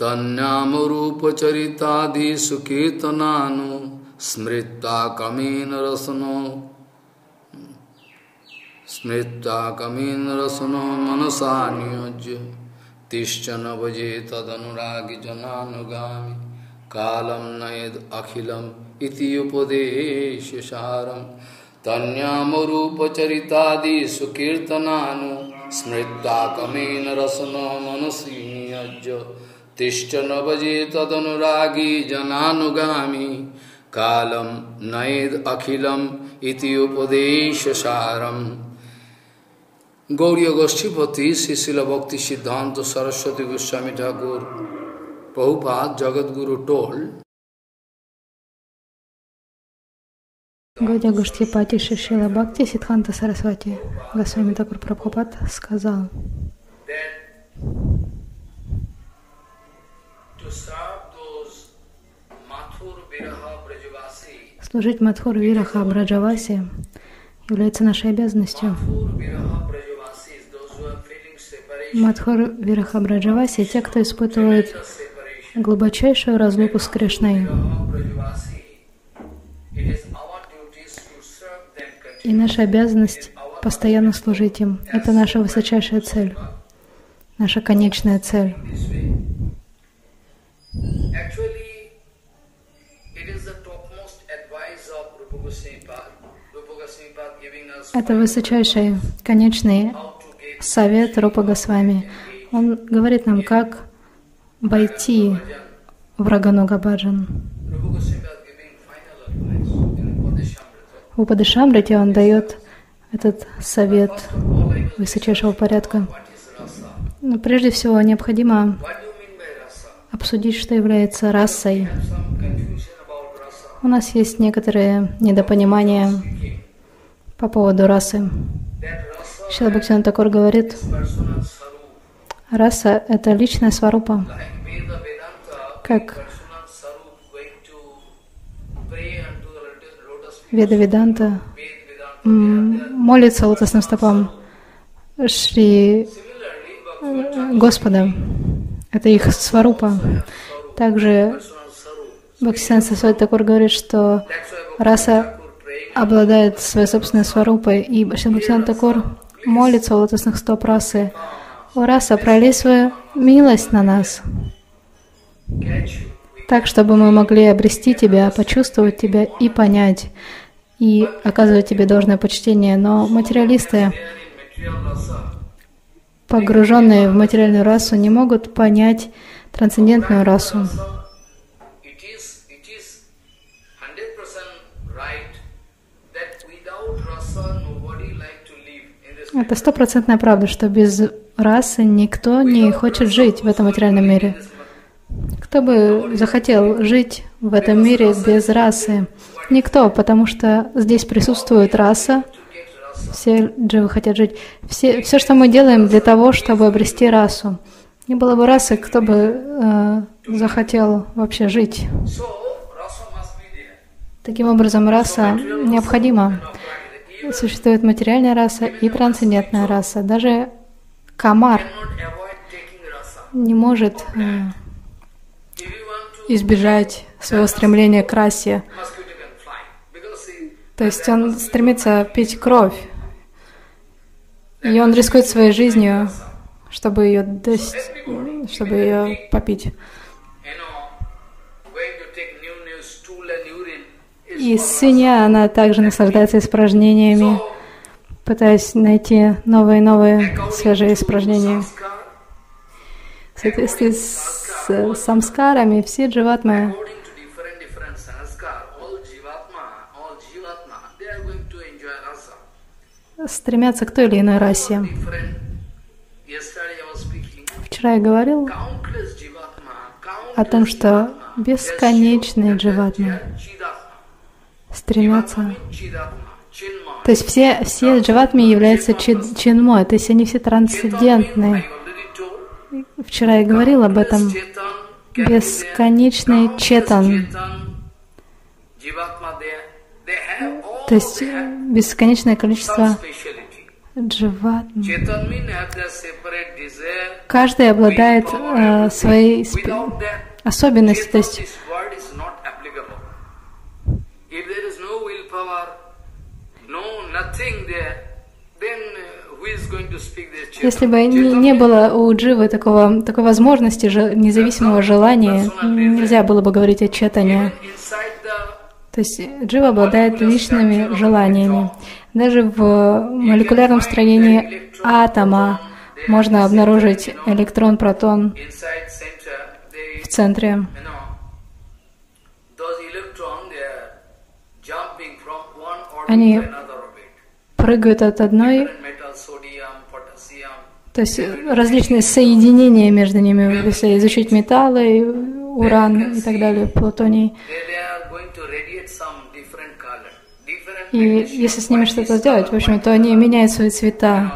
तन्नामरूपचरितादि सुकीर्तनानु स्मृता कमेन रसनो मनसा नियोज्य तिष्ठन भजे तदनुरागी जनानुगामी कालम नयद अखिलम इति उपदेशसारम तन्यामरूपचरितादि सुकीर्तनानु स्मृता कमेन रसनो मनसी नियोज्य तिष्ठन भजे तदनुरागी जनानुगामी कालम नयद अखिलम इति उपदेशसारम। गौड़ीय गोष्ठीपति श्री शिल भक्ति सिद्धांत सरस्वती गोस्वामी Thakur Prabhupada Jagadguru told, Гаудия Гоштхипати Шрила Бхакти Сиддханта Сарасвати Госвами Такур Прабхупад сказал, служить Мадхур Вираха Браджаваси является нашей обязанностью. Мадхур Вираха Браджаваси — те, кто испытывает глубочайшую разлуку с Кришной. И наша обязанность постоянно служить им. Это наша высочайшая цель, наша конечная цель. Это высочайший, конечный совет Рупа Госвами. Он говорит нам, как войти в Рагануга Баджан. В Упадешамрите он дает этот совет высочайшего порядка. Но прежде всего необходимо обсудить, что является расой. У нас есть некоторые недопонимания по поводу расы. Шрила Бхактивинода Тхакур говорит, раса — это личная сварупа. Как Веда-веданта молится лотосным стопам Шри Господа. Это их сварупа. Также Бхактисиданта Сарасвати Тхакур говорит, что раса обладает своей собственной сварупой, и Шрила Бхактисиданта Тхакур молится у лотосных стоп расы. О, раса, пролей свою милость на нас, так, чтобы мы могли обрести Тебя, почувствовать Тебя и понять, и оказывать Тебе должное почтение. Но материалисты, погруженные в материальную расу, не могут понять трансцендентную расу. Это стопроцентная правда, что без расы никто не хочет жить в этом материальном мире. Кто бы захотел жить в этом мире без расы? Никто, потому что здесь присутствует раса. Все дживы хотят жить. Все, что мы делаем для того, чтобы обрести расу. Не было бы расы, кто бы захотел вообще жить. Таким образом, раса необходима. Существует материальная раса и трансцендентная раса. Даже комар не может избежать своего стремления к расе. То есть он стремится пить кровь, и он рискует своей жизнью, чтобы ее попить. И свинья, она также наслаждается испражнениями, пытаясь найти новые и новые свежие испражнения. В соответствии с самскарами все дживатмы стремятся к той или иной расе. Вчера я говорил о том, что бесконечные дживатмы стремятся. То есть все дживатмы являются чинмой, то есть они все трансцендентные. Вчера я говорил об этом. Бесконечный четан. То есть бесконечное количество Дживатма. Каждый обладает своей особенностью, то есть если бы не было у Дживы такой возможности, независимого желания, нельзя было бы говорить о чайтанье. То есть Джива обладает личными желаниями. Даже в молекулярном строении атома можно обнаружить электрон, протон в центре. Они прыгают от одной, то есть различные соединения между ними, если изучить металлы, уран и так далее, плутоний. И если с ними что-то сделать, в общем, то они меняют свои цвета.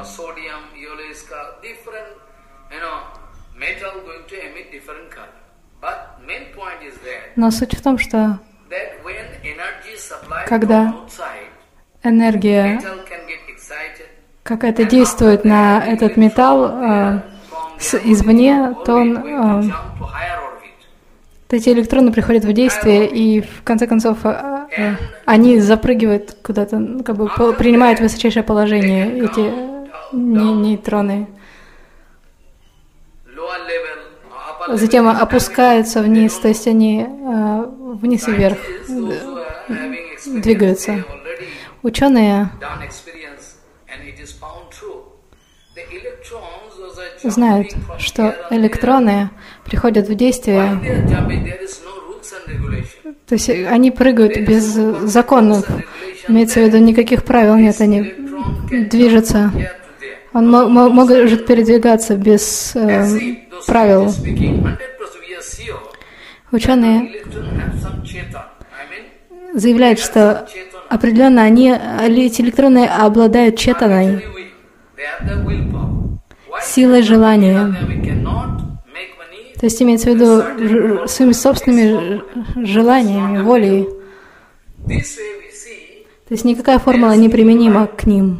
Но суть в том, что когда энергия какая-то действует на этот металл извне, то эти электроны приходят в действие, и в конце концов они запрыгивают куда-то, как бы принимают высочайшее положение, эти нейтроны. Затем опускаются вниз, то есть они вниз и вверх двигаются. Ученые знают, что электроны приходят в действие, то есть они прыгают без законов, имеется в виду, никаких правил нет, они движутся. Он может передвигаться без правил. Ученые заявляют, что определенно эти электроны обладают четаной, силой желания. То есть имеется в виду своими собственными желаниями, волей. То есть никакая формула не применима к ним.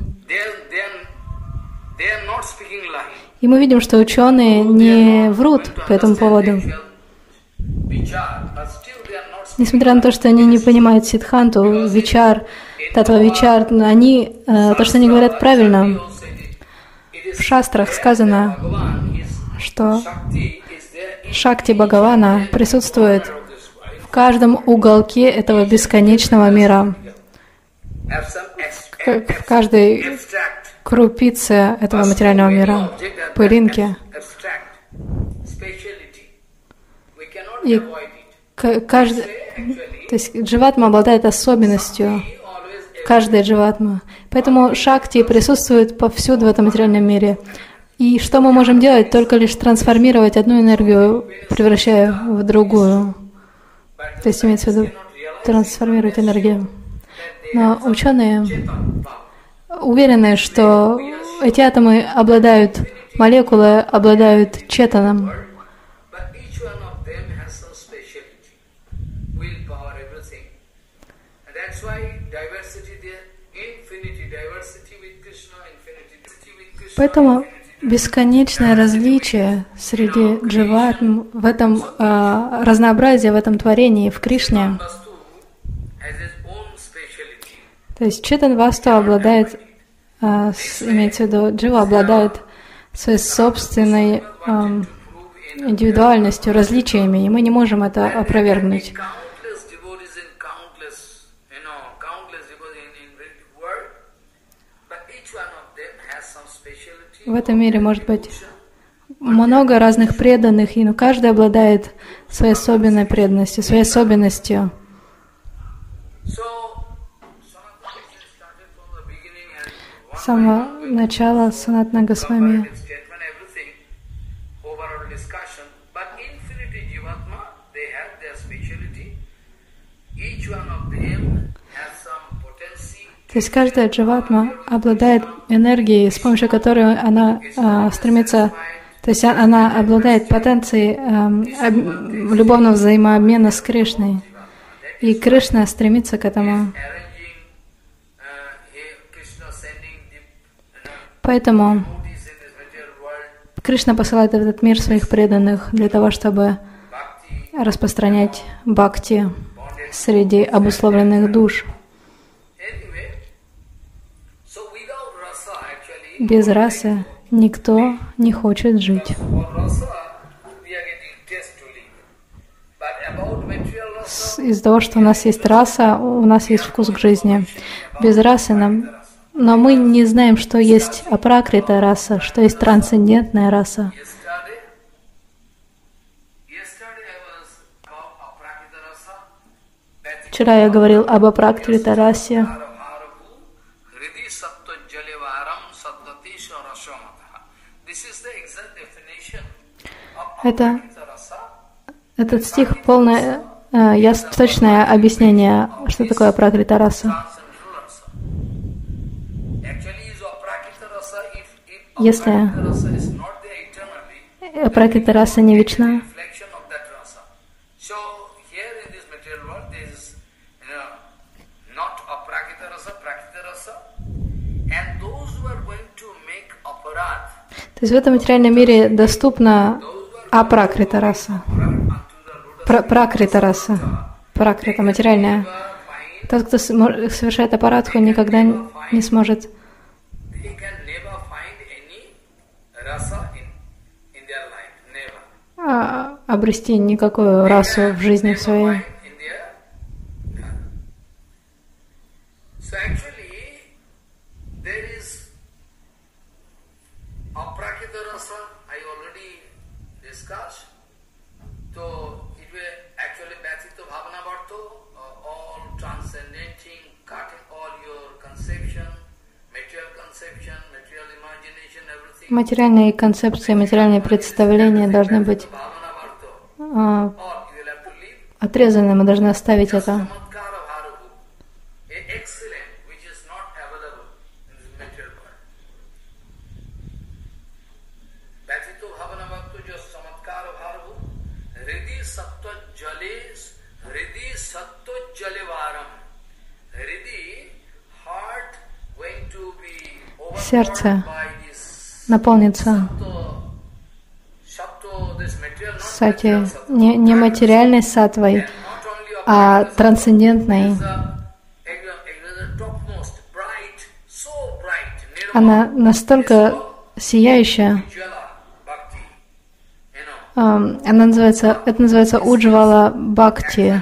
И мы видим, что ученые не врут по этому поводу. Несмотря на то, что они не понимают сиддханту, вичар, татва-вичар, они, то, что они говорят, правильно. В шастрах сказано, что Шакти Бхагавана присутствует в каждом уголке этого бесконечного мира, в каждой крупице этого материального мира, пылинке. И каждый, то есть дживатма обладает особенностью, каждая дживатма. Поэтому шакти присутствует повсюду в этом материальном мире. И что мы можем делать? Только лишь трансформировать одну энергию, превращая в другую. То есть имеется в виду трансформировать энергию. Но ученые уверены, что эти атомы обладают, молекулы обладают четаном. Поэтому бесконечное различие среди дживатм в этом разнообразии, в этом творении, в Кришне. То есть Четан Васту обладает, имеется в виду, джива обладает своей собственной индивидуальностью, различиями, и мы не можем это опровергнуть. В этом мире может быть много разных преданных, и каждый обладает своей особенной преданностью, своей особенностью. С самого начала Санатана Госвами то есть каждая дживатма обладает энергией, с помощью которой она стремится, то есть она обладает потенцией любовного взаимообмена с Кришной. И Кришна стремится к этому. Поэтому Кришна посылает в этот мир своих преданных для того, чтобы распространять бхакти среди обусловленных душ. Без расы никто не хочет жить. Из-за того, что у нас есть раса, у нас есть вкус к жизни. Без расы нам... Но мы не знаем, что есть апракрита раса, что есть трансцендентная раса. Вчера я говорил об апракрита расе. Этот стих полное, точное объяснение, что такое апракрита раса. Если апракрита раса не вечна, то есть в этом материальном мире доступна апракрита раса. Пракрита раса. Пракрита, материальная. Тот, кто совершает апарадху, никогда не сможет обрести никакую расу в жизни своей. Материальные концепции, материальные представления должны быть отрезаны, мы должны оставить это. Сердце наполнится сати, не материальной сатвой, а трансцендентной. Она настолько сияющая. Это называется уджвала бхакти.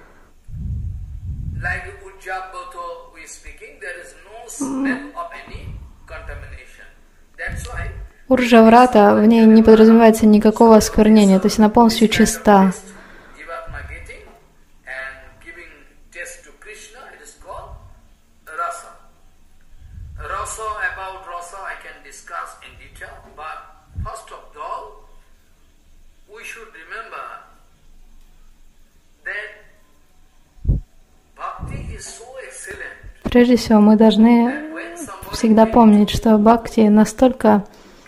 Урджаврата, в ней не подразумевается никакого осквернения, то есть она полностью чиста. Прежде всего, мы должны всегда помнить, что бхакти настолько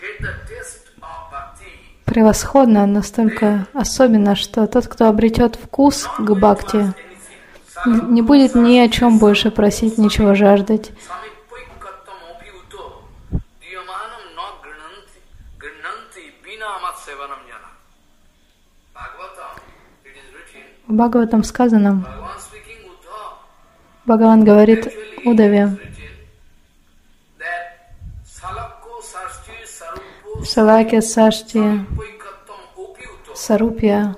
превосходно, настолько особенно, что тот, кто обретет вкус к бхакти, не будет ни о чем больше просить, ничего жаждать. В Бхагаватам сказано, Бхагаван говорит Удаве, Салаки Сашти Сарупья.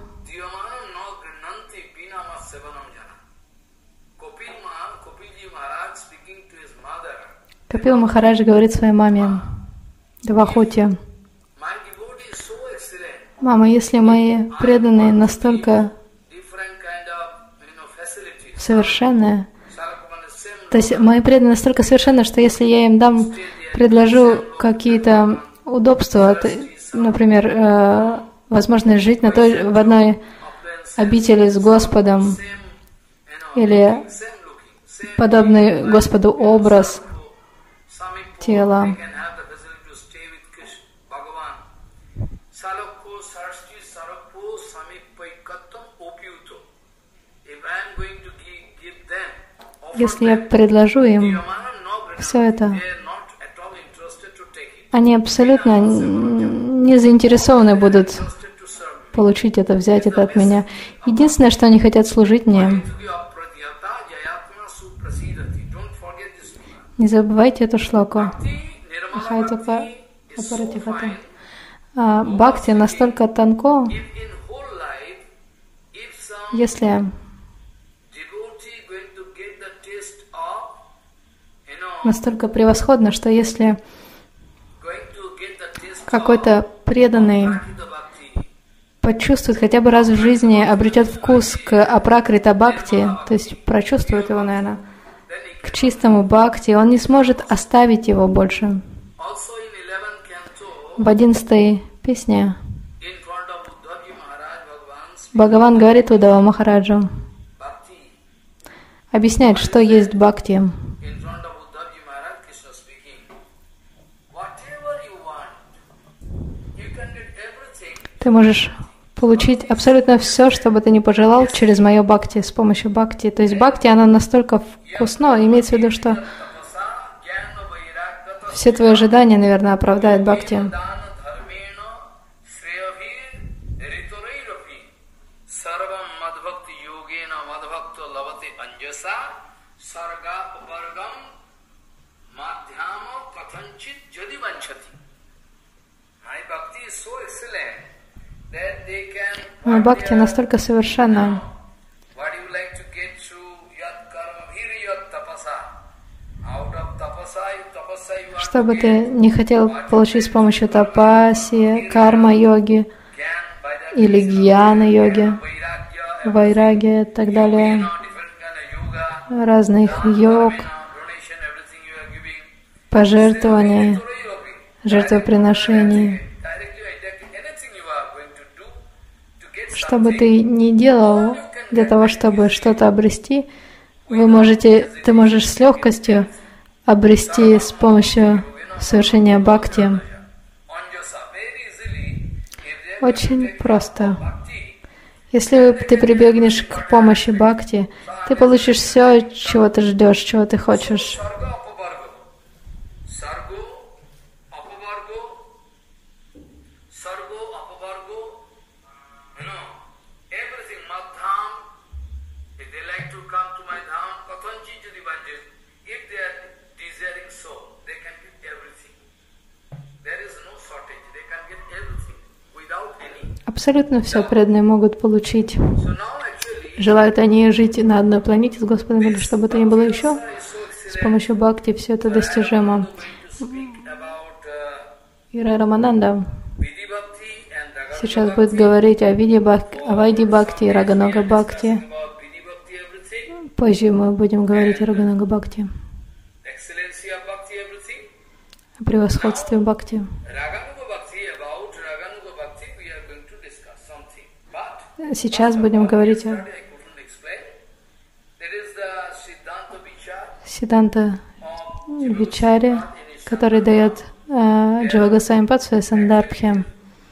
Капил Махарадж говорит своей маме Девахути: «Мама, если мои преданные настолько совершенные, то есть мои преданные настолько совершенны, что если я им предложу какие-то удобства, например, возможность жить в одной обители с Господом или подобный Господу образ тела. Если я предложу им все это, они абсолютно не заинтересованы будут получить это, взять это от меня. Единственное, что они хотят служить мне. Не забывайте эту шлоку. Бхакти настолько тонко, если настолько превосходно, что если какой-то преданный почувствует хотя бы раз в жизни, обретет вкус к апракрита бхакти, то есть прочувствует его, наверное, к чистому бхакти, он не сможет оставить его больше. В 11-й песне Бхагаван говорит Уддава Махараджу, объясняет, что есть бхакти. Ты можешь получить абсолютно все, что бы ты ни пожелал, через мое бхакти, с помощью бхакти. То есть бхакти, она настолько вкусно, имеется в виду, что все твои ожидания, наверное, оправдает бхакти. Но бхакти настолько совершенна, что бы ты не хотел получить с помощью тапаси, карма-йоги или гьяна-йоги, вайраги и так далее, разных йог, пожертвований, жертвоприношений. Что бы ты ни делал для того, чтобы что-то обрести, ты можешь с легкостью обрести с помощью совершения бхакти. Очень просто. Если ты прибегнешь к помощи бхакти, ты получишь все, чего ты ждешь, чего ты хочешь. Абсолютно все преданные могут получить. Желают они жить на одной планете с Господом, или что бы то ни было еще. С помощью бхакти все это достижимо. Ира Рамананда сейчас будет говорить о Вайди Бхакти и Раганога Бхакти. Позже мы будем говорить о Раганога Бхакти. О превосходстве Бхакти. Сейчас будем говорить о Сиддханта Вичаре, который дает Джива Госвами Пад в своей Сандарбхе.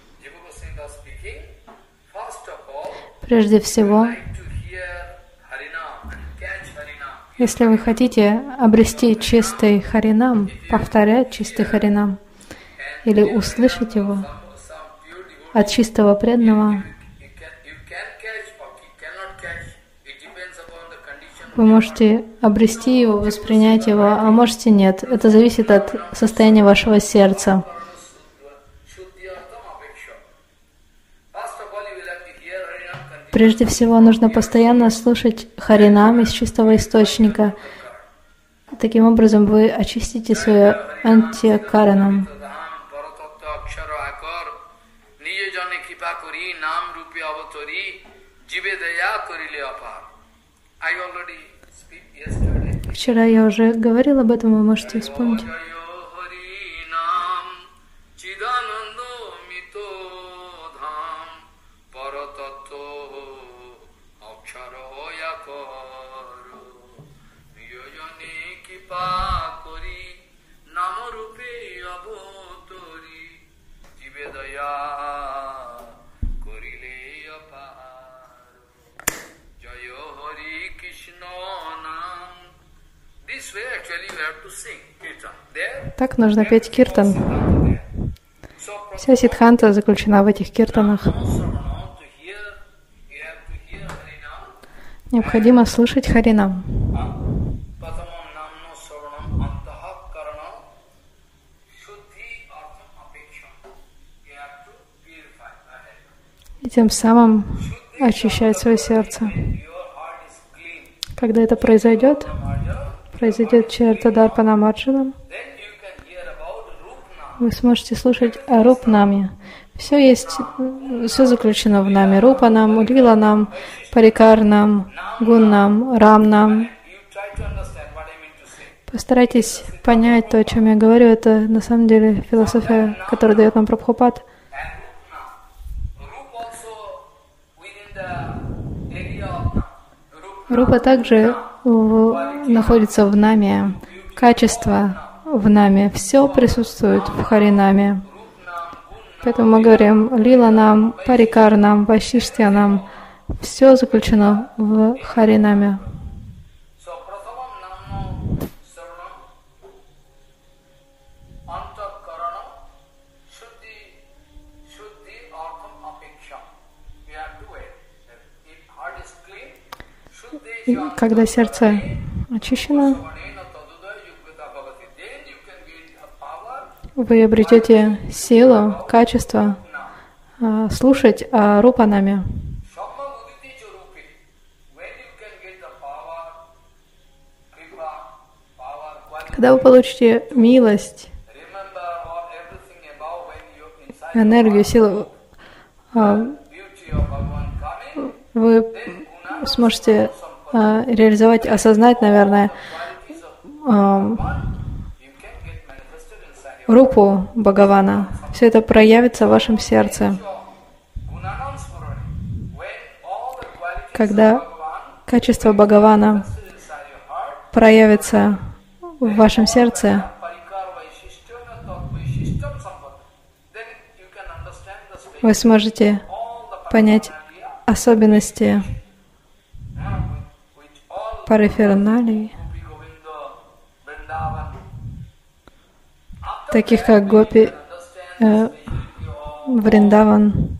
Прежде всего, если вы хотите обрести чистый харинам, повторять чистый харинам, или услышать его от чистого преданного, вы можете обрести его, воспринять его, а можете нет. Это зависит от состояния вашего сердца. Прежде всего, нужно постоянно слушать харинам из чистого источника. Таким образом, вы очистите свое антьякаранам. Вчера я уже говорил об этом, вы можете вспомнить. Так нужно петь киртан. Вся сиддханта заключена в этих киртанах. Необходимо слушать Харинам. И тем самым очищать свое сердце. Когда это произойдет Чарта-дарпана Марджанам, вы сможете слушать о Рупнаме. Все заключено в наме. Рупанам, Лиланам, Парикарнам, Гуннам, Рамнам. Постарайтесь понять то, о чем я говорю. Это на самом деле философия, которую дает нам Прабхупад. Рупа также находится в наме, качество в наме, все присутствует в Харинаме. Поэтому мы говорим Лиланам, Парикарнам, Вайшиштхянам, все заключено в Харинаме. И когда сердце очищено, вы обретете силу, качество слушать о Рупанаме. Когда вы получите милость, энергию, силу, вы сможете реализовать, осознать, наверное, Рупу Бхагавана. Все это проявится в вашем сердце. Когда качество Бхагавана проявится в вашем сердце, вы сможете понять особенности париферналий, таких как Гопи, Вриндаван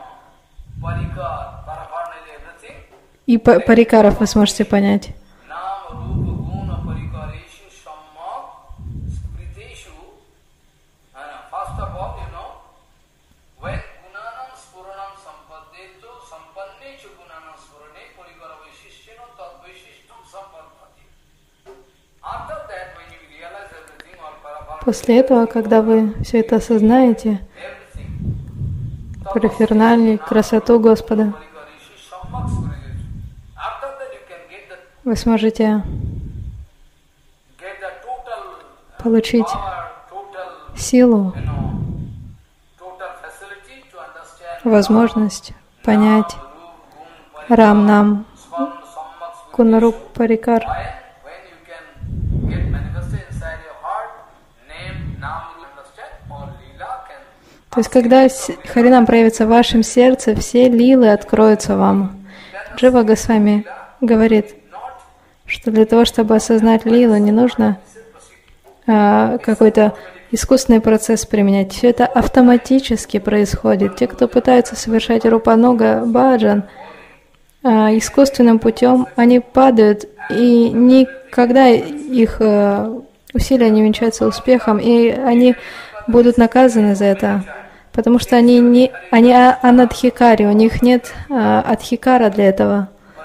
и парикаров вы сможете понять. После этого, когда вы все это осознаете, париферналии, красоту Господа, вы сможете получить силу, возможность понять Рамнам, Гунаруп Парикар. То есть, когда Харинам проявится в вашем сердце, все лилы откроются вам. Джива Госвами говорит, что для того, чтобы осознать лилу, не нужно какой-то искусственный процесс применять. Все это автоматически происходит. Те, кто пытаются совершать Рупануга Баджан искусственным путем, они падают, и никогда их усилия не венчаются успехом, и они будут наказаны за это, потому что они анадхикари, у них нет адхикара для этого.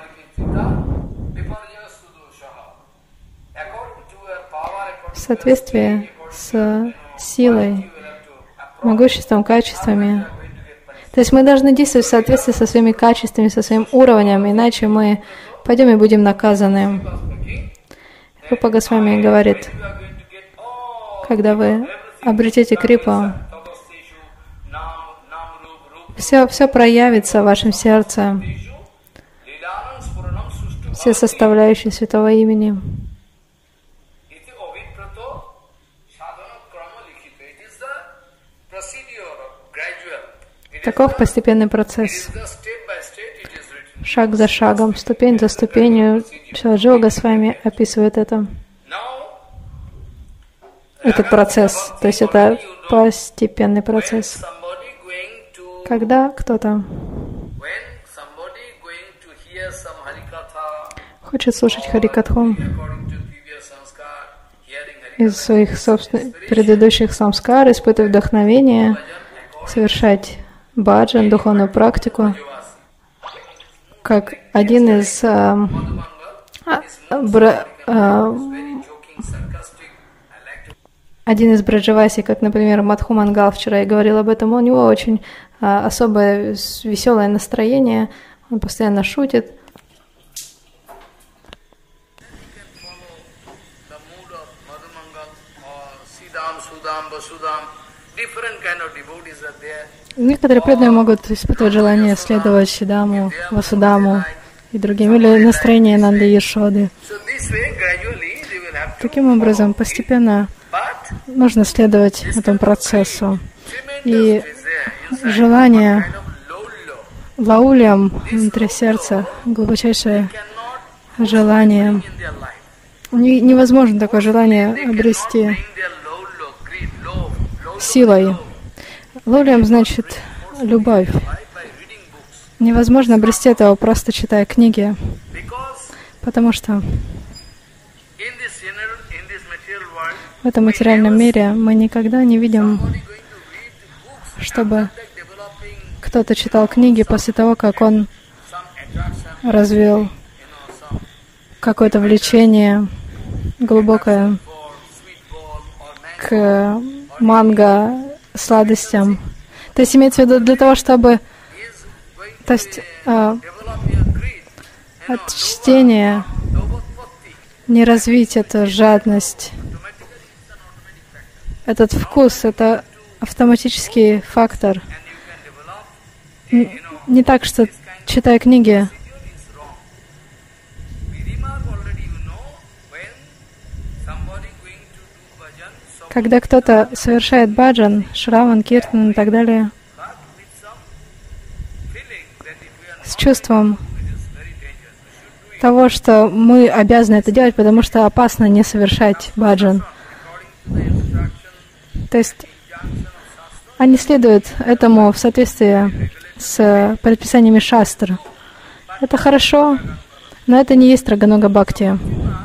В соответствии с силой, могуществом, качествами. То есть мы должны действовать в соответствии со своими качествами, со своим уровнем, иначе мы пойдем и будем наказаны. Рупа Госвами говорит, когда вы обретете крипу, все проявится в вашем сердце, все составляющие святого имени. Таков постепенный процесс. Шаг за шагом, ступень за ступенью. Шиладжива Госвами описывает это. Этот процесс. То есть это постепенный процесс. Когда кто-то хочет слушать Харикатху из своих собственных предыдущих самскар, испытывать вдохновение, совершать баджан, духовную практику, как один из браджаваси, как, например, Мадху Мангал, вчера я говорил об этом, у него очень особое веселое настроение, он постоянно шутит. Некоторые преданные могут испытывать желание следовать Сидаму, Васудаму и другим, или настроение Нанды Яшоды. Таким образом, постепенно нужно следовать этому процессу. И желание лаулям внутри сердца, глубочайшее желание, невозможно такое желание обрести силой. Лаулям значит любовь. Невозможно обрести этого, просто читая книги, потому что в этом материальном мире мы никогда не видим, чтобы кто-то читал книги после того, как он развил какое-то влечение глубокое к манго, сладостям. То есть имеется в виду для того, чтобы от чтения не развить эту жадность. Этот вкус — это автоматический фактор. Не так, что, читая книги, когда кто-то совершает баджан, шраван, киртан и так далее, с чувством того, что мы обязаны это делать, потому что опасно не совершать баджан. То есть они следуют этому в соответствии с предписаниями шастр. Это хорошо, но это не есть раганога бхакти.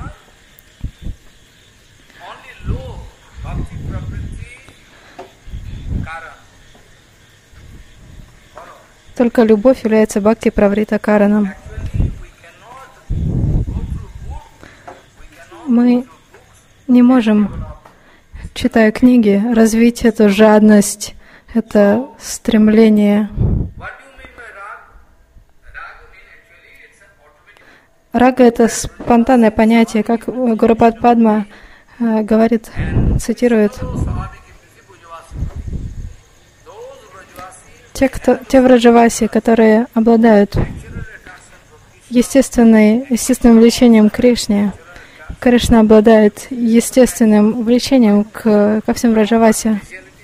Только любовь является бхакти праврита караном. Мы не можем, читая книги, развить эту жадность, это стремление. Рага — это спонтанное понятие, как Гурупад Падма говорит, цитирует. Те враджаваси, которые обладают естественным влечением к Кришне, Кришна обладает естественным влечением ко всем враджаваси.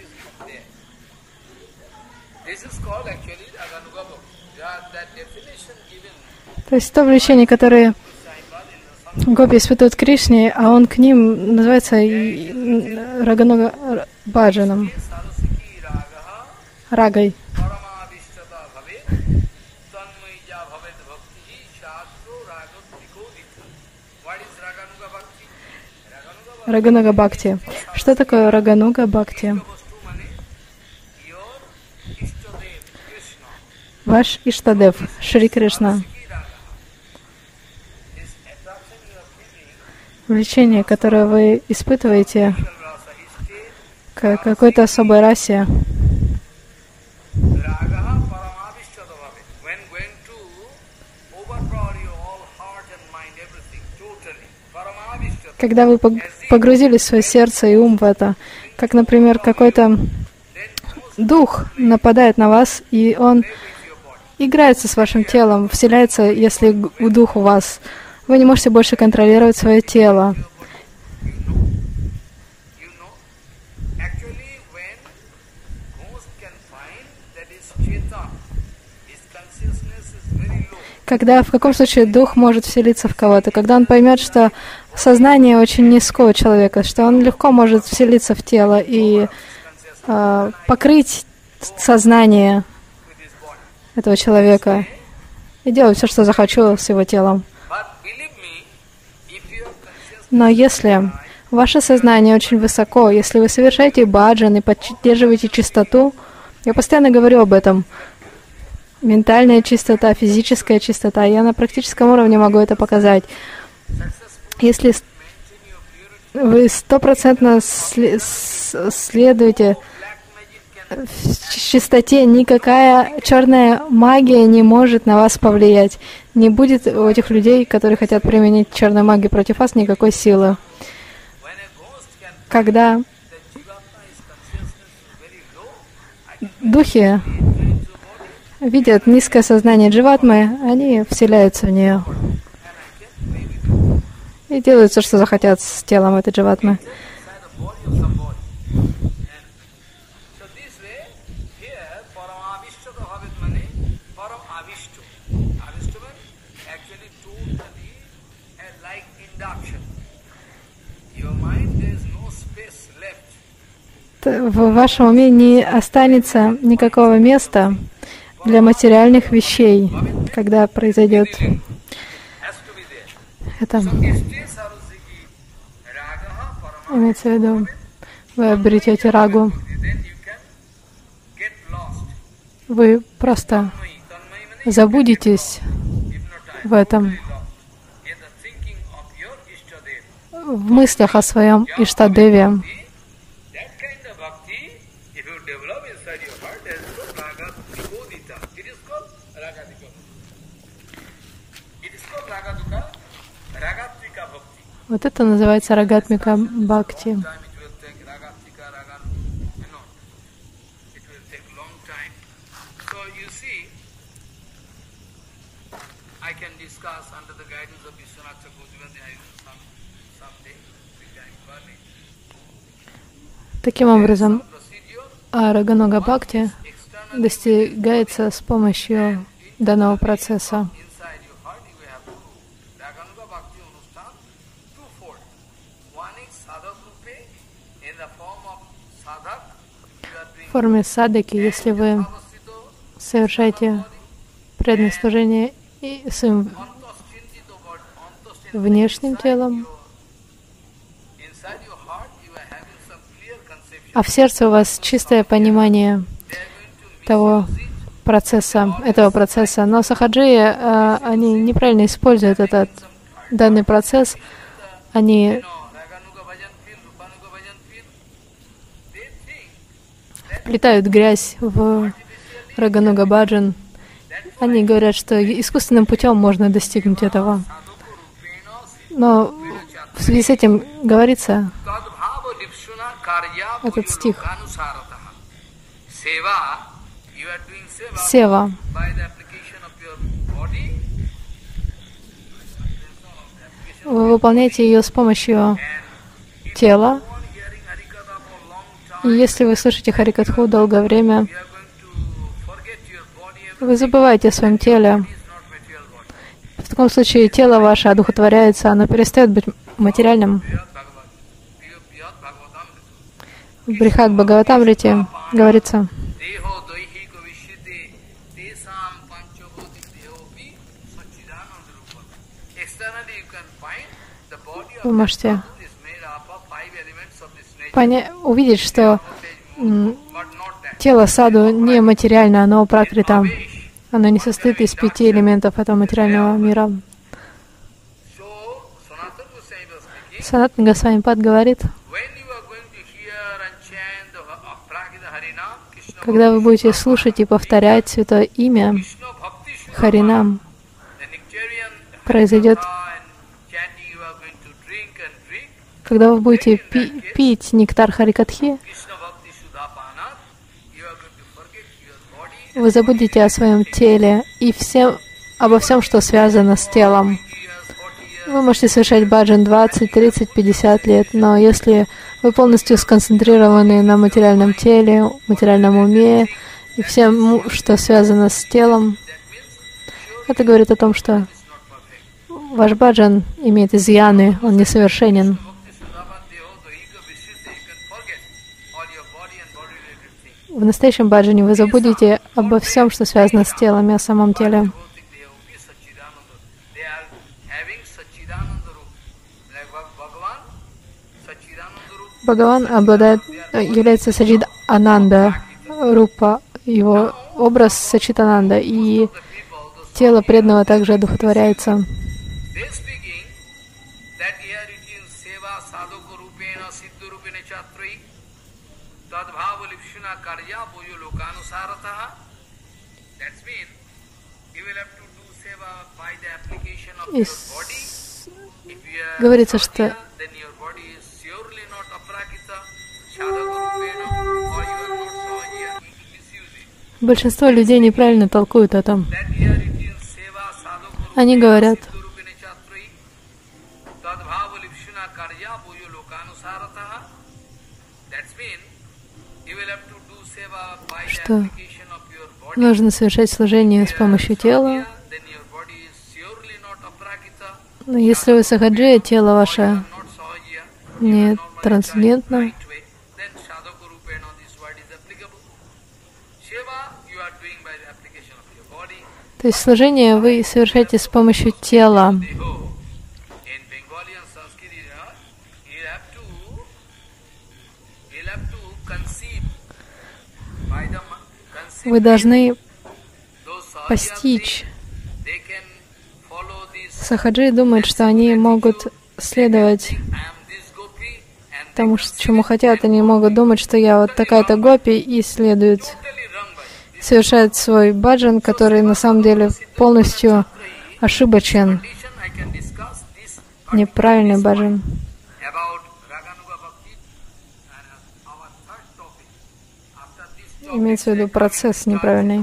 То есть то влечение, которое гопи испытывают к Кришне, а он к ним называется раганога баджаном, рагой. Рагануга бхакти. Что такое рагануга бхакти? Ваш Иштадев, Шри Кришна. Влечение, которое вы испытываете к какой-то особой расе. Когда вы погрузили свое сердце и ум в это, как, например, какой-то дух нападает на вас, и он играется с вашим телом, вселяется, если дух у вас. Вы не можете больше контролировать свое тело. Когда в каком случае дух может вселиться в кого-то, когда он поймет, что сознание очень низкого человека, что он легко может вселиться в тело и покрыть сознание этого человека и делать все, что захочу с его телом. Но если ваше сознание очень высоко, если вы совершаете баджан и поддерживаете чистоту, я постоянно говорю об этом, ментальная чистота, физическая чистота, я на практическом уровне могу это показать. Если вы 100% следуете в чистоте, никакая черная магия не может на вас повлиять. Не будет у этих людей, которые хотят применить черную магию против вас, никакой силы. Когда духи видят низкое сознание дживатмы, они вселяются в нее и делают все, что захотят с телом этой дживатмы. В вашем уме не останется никакого места для материальных вещей, когда произойдет это. Имеется в виду, вы обретете рагу. Вы просто забудетесь в этом, в мыслях о своем Иштадеве. Вот это называется рагатмика бхакти. Таким образом, рагануга бхакти достигается с помощью данного процесса. В форме садаки, если вы совершаете преданное служение и своим внешним телом, а в сердце у вас чистое понимание того процесса, этого процесса. Но сахаджи, они неправильно используют этот данный процесс, они вплетают грязь в рагануга баджан. Они говорят, что искусственным путем можно достигнуть этого. Но в связи с этим говорится этот стих. Сева. Вы выполняете ее с помощью тела. И если вы слышите Харикатху долгое время, вы забываете о своем теле. В таком случае тело ваше одухотворяется, оно перестает быть материальным. В Брихад Бхагаватамрите говорится: вы можете увидеть, что тело саду не материально, оно пракрита. Оно не состоит из 5 элементов этого материального мира. Санатан Госвами Пад говорит: когда вы будете слушать и повторять святое имя Харинам, произойдет, когда вы будете пить нектар Харикатхи, вы забудете о своем теле и обо всем, что связано с телом. Вы можете совершать баджан 20, 30, 50 лет, но если вы полностью сконцентрированы на материальном теле, материальном уме и всем, что связано с телом, это говорит о том, что ваш баджан имеет изъяны, он несовершенен. в настоящем баджане вы забудете обо всем, что связано с телом и о самом теле. Бхагаван является Сачид Ананда Рупа, его образ Сачитананда, и тело преданного также одухотворяется. И говорится, что большинство людей неправильно толкуют это. Они говорят, что нужно совершать служение с помощью тела. Но если вы сахаджи, тело ваше не трансцендентно, то есть служение вы совершаете с помощью тела. Вы должны постичь. Сахаджи думают, что они могут следовать тому, чему хотят. Они могут думать, что я вот такая-то гопи, и совершают свой баджан, который на самом деле полностью ошибочен. Неправильный баджан. Имеется в виду процесс неправильный.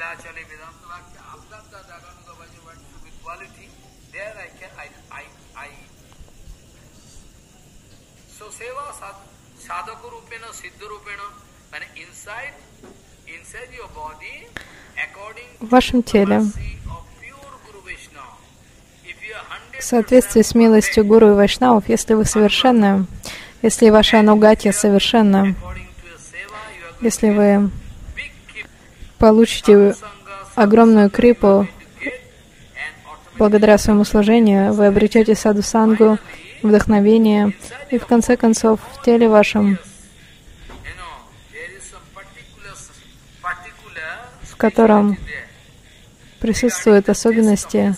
В вашем теле, в соответствии с милостью Гуру и Вайшнавов, если вы совершенны, если ваша анугатья совершенна, если вы получите огромную крипу благодаря своему служению, вы обретете саду-сангу, вдохновение, и в конце концов в теле вашем, в котором присутствуют особенности.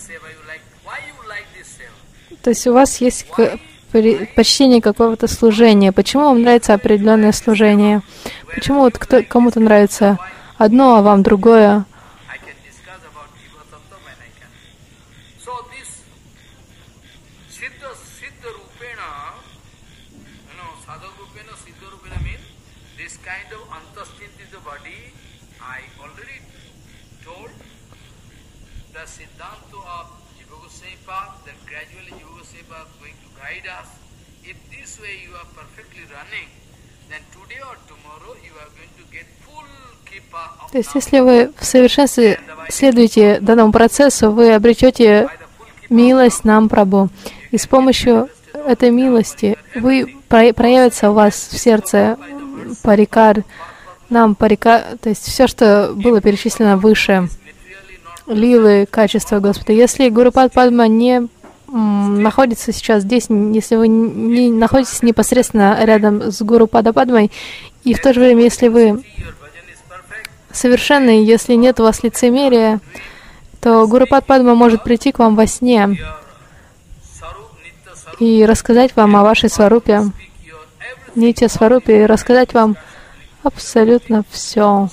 То есть у вас есть предпочтение какого-то служения. Почему вам нравится определенное служение? Почему вот кому-то нравится одно, а вам другое? То есть, если вы в совершенстве следуете данному процессу, вы обретете милость нам, Прабху. И с помощью этой милости проявится у вас в сердце парикар, нам парикар, то есть все, что было перечислено выше, лилы, качества Господа. Если Гурупад Падма не находится сейчас здесь, если вы не находитесь непосредственно рядом с Гурупада Падмой, и в то же время, если вы совершенный, если нет у вас лицемерия, то Гурупад Падма может прийти к вам во сне и рассказать вам о вашей сварупе, нитья сварупе, и рассказать вам абсолютно все.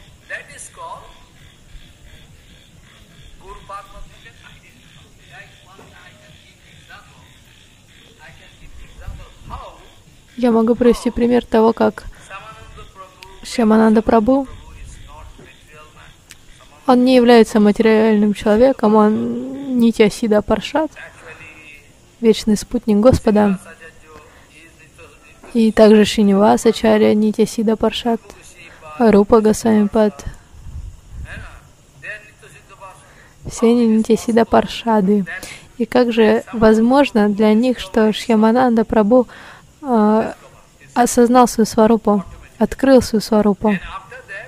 Я могу привести пример того, как Шьямананда Прабху, он не является материальным человеком, он Нитья Сида Паршад, вечный спутник Господа, и также Шринивасачарья Нитья Сида Паршад, Рупа Госвами Пад, все они Нитья Сида Паршады. И как же возможно для них, что Шьямананда Прабху осознал свою сварупу, открыл свою сварупу.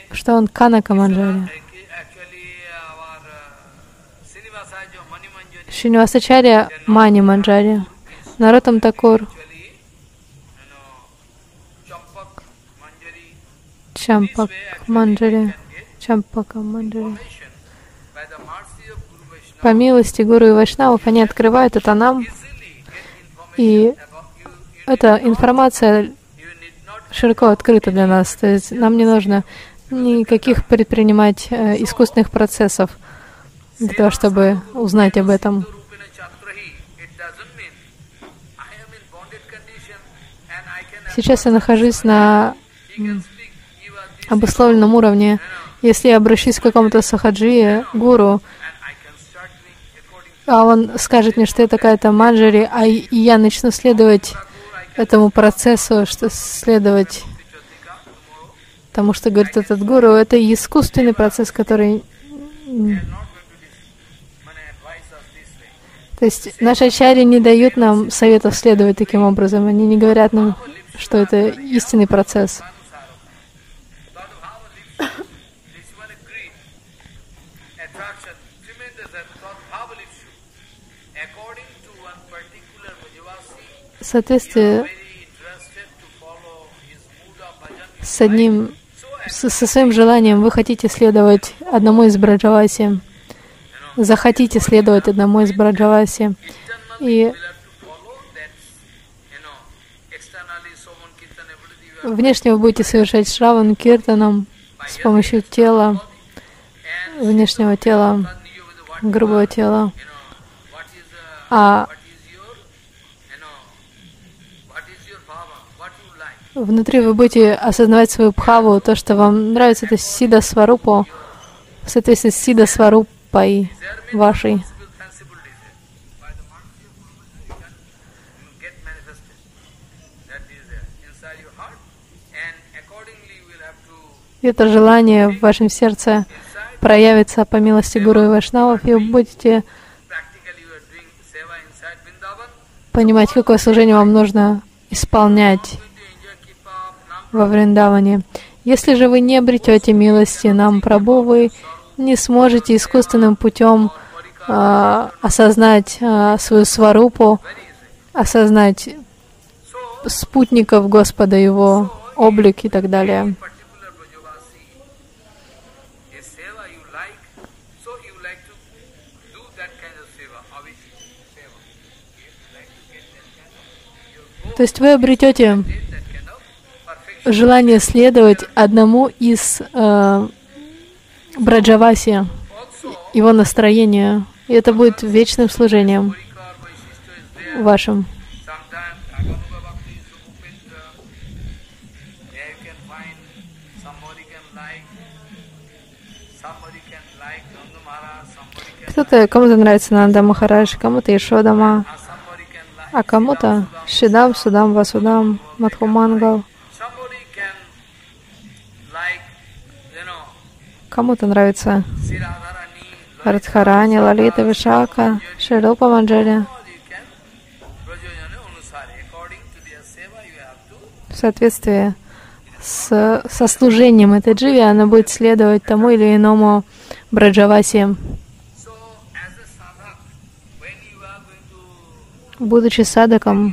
что он Канака Манджари. Шринивасачарья Мани Манджари. Нароттам Такур Чампак Манджари. Чампака Манджари. По милости Гуру и Вайшнавов они открывают это нам, и эта информация широко открыта для нас. То есть нам не нужно никаких предпринимать искусственных процессов для того, чтобы узнать об этом. Сейчас я нахожусь на обусловленном уровне. Если я обращусь к какому-то сахаджи, гуру, а он скажет мне, что это какая-то манджари, и я начну следовать этому процессу, что следовать тому, что говорит этот гуру, это искусственный процесс, который... То есть наши ачарьи не дают нам советов следовать таким образом, они не говорят нам, что это истинный процесс. В соответствии со своим желанием вы хотите следовать одному из браджаваси, захотите следовать одному из браджаваси, и внешне вы будете совершать шраван киртаном с помощью тела, внешнего тела, грубого тела, а внутри вы будете осознавать свою бхаву, то, что вам нравится, это сида сварупу, в соответствии с сида сварупой вашей. И это желание в вашем сердце проявится по милости Гуру и Вайшнавов, и вы будете понимать, какое служение вам нужно исполнять во Вриндаване. Если же вы не обретете милости нам, Прабху, вы не сможете искусственным путем осознать свою сварупу, осознать спутников Господа, Его облик и так далее. То есть вы обретете желание следовать одному из браджаваси, его настроению, и это будет вечным служением вашим. Кому-то нравится Нанда Махарадж, кому-то Ешода, а кому-то Шидам, Судам, Васудам, Мадхумангал. Кому-то нравится Радхарани, Лалита, Вишака, Шрилупа Манджари. В соответствии со служением этой дживи она будет следовать тому или иному браджаваси. Будучи садаком,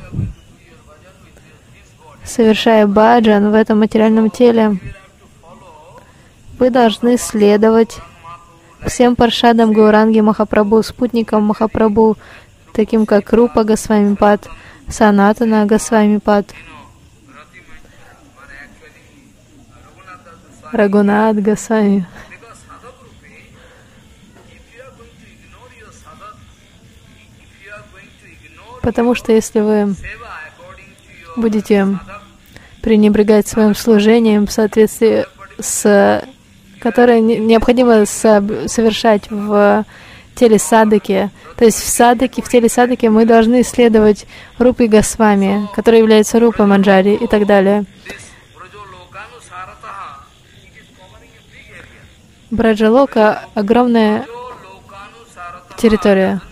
совершая баджан в этом материальном теле, вы должны следовать всем паршадам Гауранги Махапрабху, спутникам Махапрабху, таким как Рупа Госвамипад, Санатана Госвамипад, Рагунат Госвами. Потому что если вы будете пренебрегать своим служением в соответствии с которое необходимо совершать в теле садаки, то есть в теле садаки мы должны следовать Рупе Госвами, который является Рупа Манджари и так далее. Браджалока — огромная территория.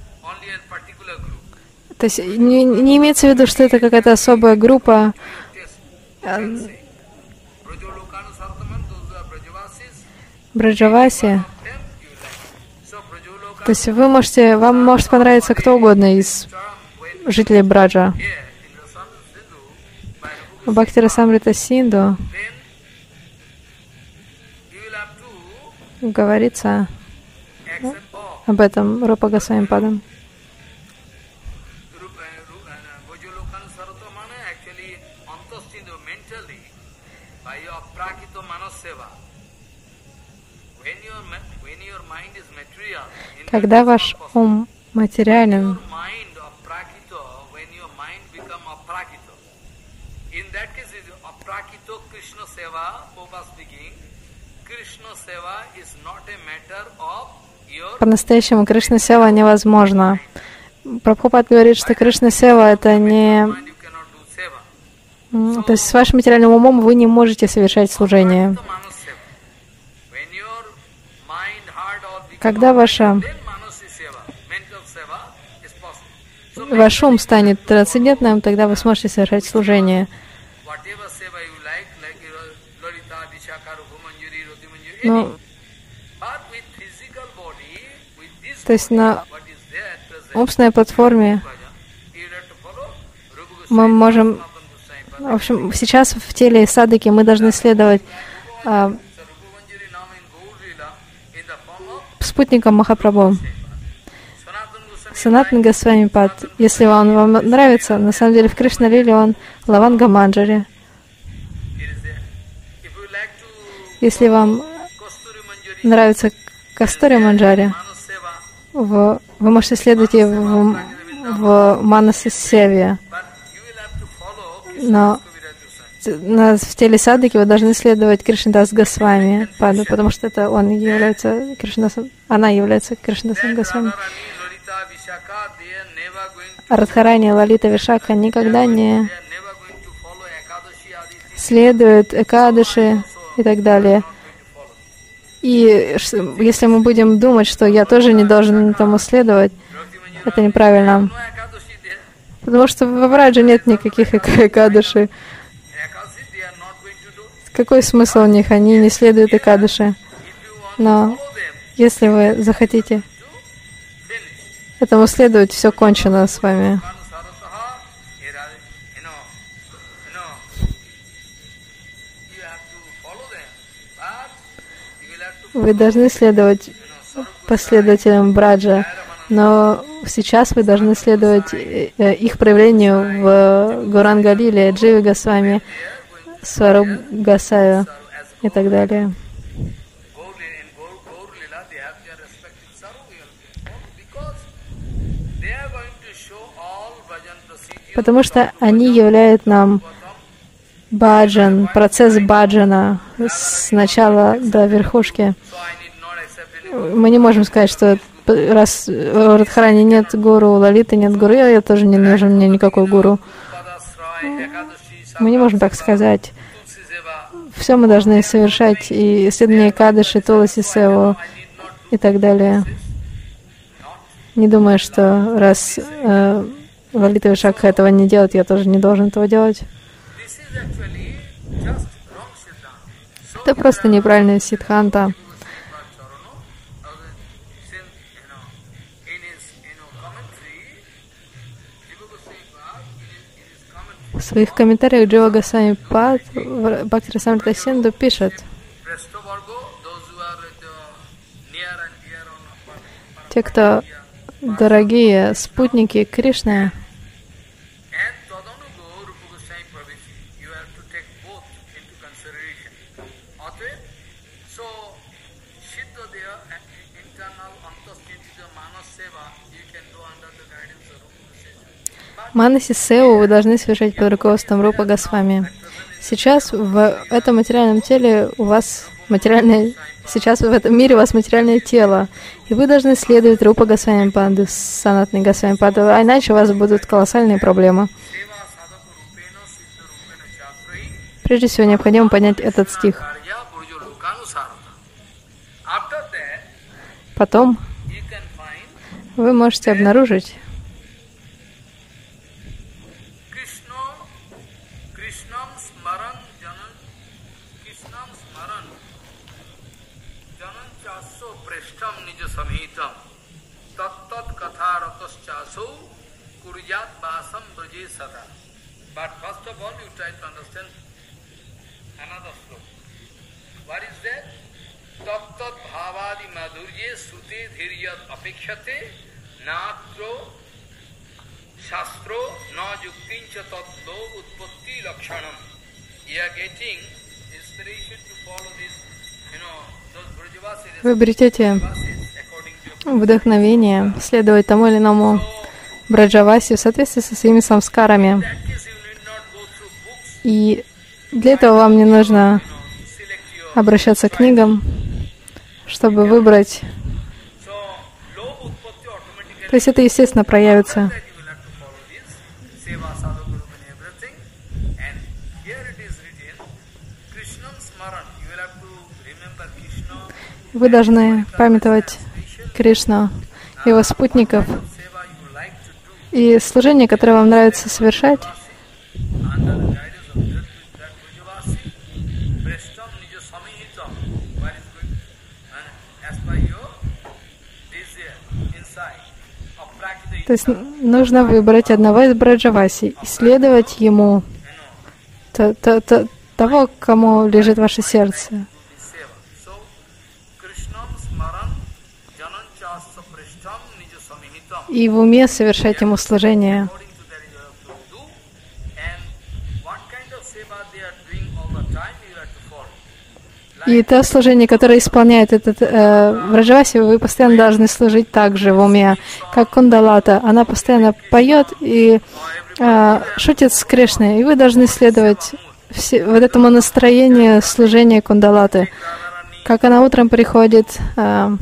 То есть не имеется в виду, что это какая-то особая группа. Браджаваси. То есть вам может понравиться кто угодно из жителей Браджа. В Бхакти-расамрита Синду говорится об этом Рупа Госвами Падом. Когда ваш ум материален, по-настоящему Кришна-сева невозможно. Прабхупад говорит, что Кришна-сева — это не... То есть с вашим материальным умом вы не можете совершать служение. Когда ваш ум станет трансцендентным, тогда вы сможете совершать служение. Но, то есть на умственной платформе мы можем... В общем, сейчас в теле садхаки мы должны следовать спутникам Махапрабху. Санатан Госвами Пад, если он вам нравится, на самом деле в Кришна-лиле он Лаванга Манджари. Если вам нравится Кастури Манджари, вы можете следовать ей в Манасе Севе. Но в теле садхаки вы должны следовать Кришнадас Госвами Паду, потому что это он является Кришнадасом, она является Кришнадасом Госвами. Радхарани, Лалита, Вишакха никогда не следуют Экадаши и так далее. И если мы будем думать, что я тоже не должен этому следовать, это неправильно. Потому что в Брадже нет никаких Экадаши. Какой смысл у них? Они не следуют Экадаши. Но если вы захотите этому следовать, все кончено с вами. Вы должны следовать последователям Браджа, но сейчас вы должны следовать их проявлению в Гауранга-лиле, Дживе Госвами, Сваруб Госаю и так далее. Потому что они являют нам баджан, процесс баджана с начала до верхушки. Мы не можем сказать, что раз в Радхарани нет гуру, у Лалиты нет гуру, я тоже не нужен мне никакой гуру. Мы не можем так сказать. Все мы должны совершать, и исследование Кадыши, Туласи Севу и так далее. Не думаю, что раз Лалита Вишакха этого не делает, я тоже не должен этого делать. Это просто неправильная сиддханта. В своих комментариях Джива Госвами Пад в Бхакти-расамрита Синду пишет: те, кто дорогие спутники Кришны, Манаси Севу вы должны совершать под руководством Рупа Госвами. Сейчас в этом материальном теле у вас материальное... Сейчас в этом мире у вас материальное тело, и вы должны следовать Рупа Госвами Паду, Санатани Госвами Паду, а иначе у вас будут колоссальные проблемы. Прежде всего, необходимо понять этот стих. Потом вы можете обнаружить Tattat katha ratas chaso kuryat vasam braje sada. But first of all, you try to understand another sloka. What is that? Tattat bhavadi madhurye sute dhiryat apekshate natro shastro na yuktincha tatlo utpatti lakshanam. You are getting inspiration to follow this, those Brajavasis. Вы обретете вдохновение следовать тому или иному браджаваси в соответствии со своими самскарами. И для этого вам не нужно обращаться к книгам, чтобы выбрать. То есть это естественно проявится. Вы должны памятовать Кришну, его спутников и служение, которое вам нравится совершать. То есть нужно выбрать одного из браджаваси и следовать ему, того, кому лежит ваше сердце. И в уме совершать ему служение. И то служение, которое исполняет этот браджаваси, вы постоянно должны служить также в уме, как Кундалата. Она постоянно поет и шутит с Кришной, и вы должны следовать вот этому настроению служения Кундалаты. Как она утром приходит в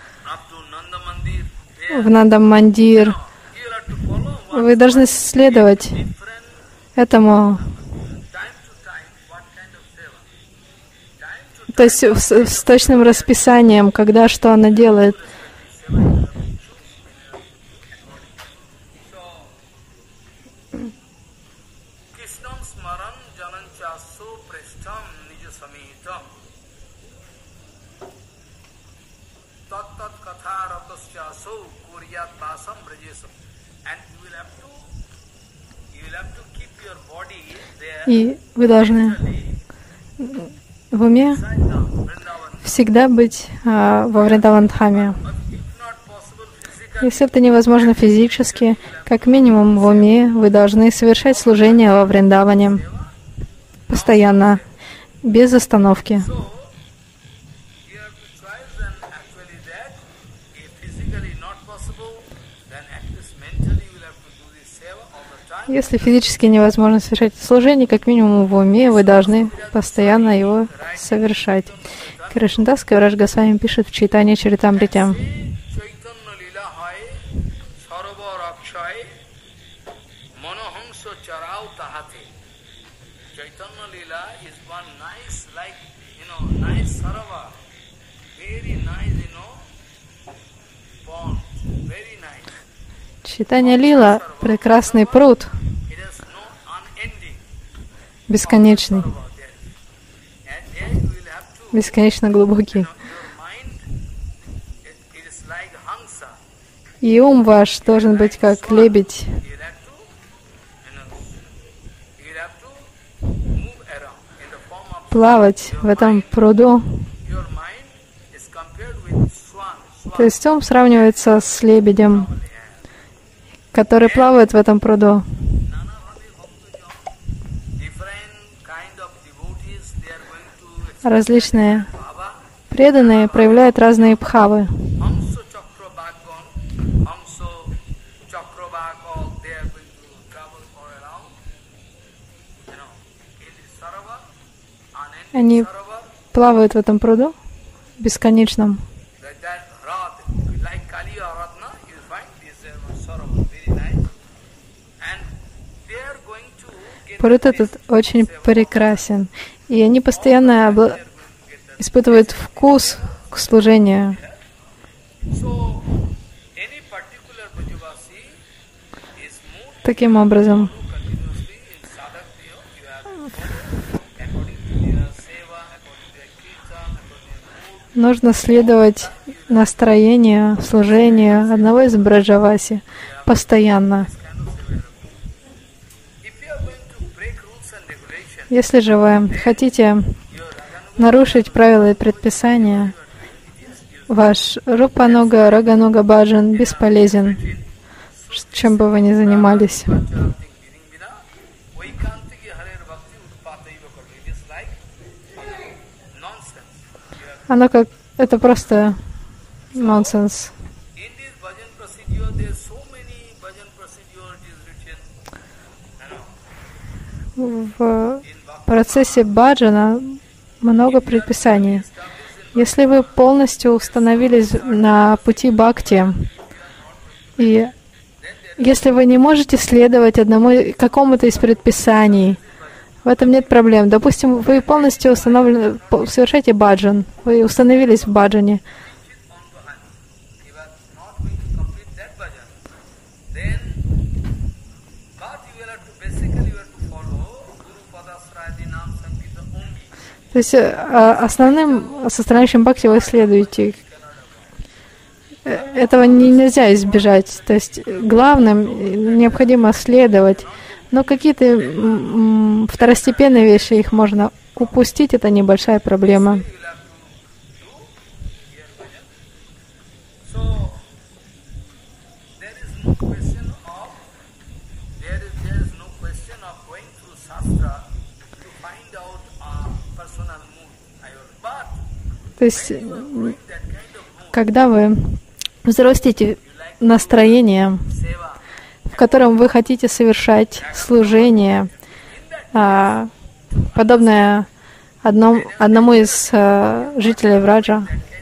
Нанда-мандир, вы должны следовать этому. То есть с точным расписанием, когда что она делает. И вы должны в уме всегда быть во Вриндаван-дхаме. Если это невозможно физически, как минимум в уме вы должны совершать служение во Вриндаване постоянно, без остановки. Если физически невозможно совершать служение, как минимум в уме вы должны постоянно его совершать. Кришнадас Кавирадж Госвами пишет в Чайтанья Чаритамрите. Чайтанья Лила — прекрасный пруд, бесконечный, бесконечно глубокий. И ум ваш должен быть как лебедь. Плавать в этом пруду. То есть ум сравнивается с лебедем, который плавает в этом пруду. Различные преданные проявляют разные бхавы. Они плавают в этом пруду бесконечном. Пруд этот очень прекрасен, и они постоянно испытывают вкус к служению. Таким образом, нужно следовать настроению, служению одного из Браджаваси постоянно. Если же вы хотите нарушить правила и предписания, ваш Рупануга, Рагануга баджан бесполезен, чем бы вы ни занимались. Оно как... Это просто нонсенс. В процессе баджана много предписаний. Если вы полностью установились на пути бхакти, и если вы не можете следовать какому-то из предписаний, в этом нет проблем. Допустим, вы полностью совершаете баджан, вы установились в баджане. То есть основным составляющим бхакти вы следуете. Этого нельзя избежать. То есть главным необходимо следовать. Но какие-то второстепенные вещи, их можно упустить, это небольшая проблема. То есть, когда вы взрастите настроение, в котором вы хотите совершать служение, подобное одному из жителей Враджа,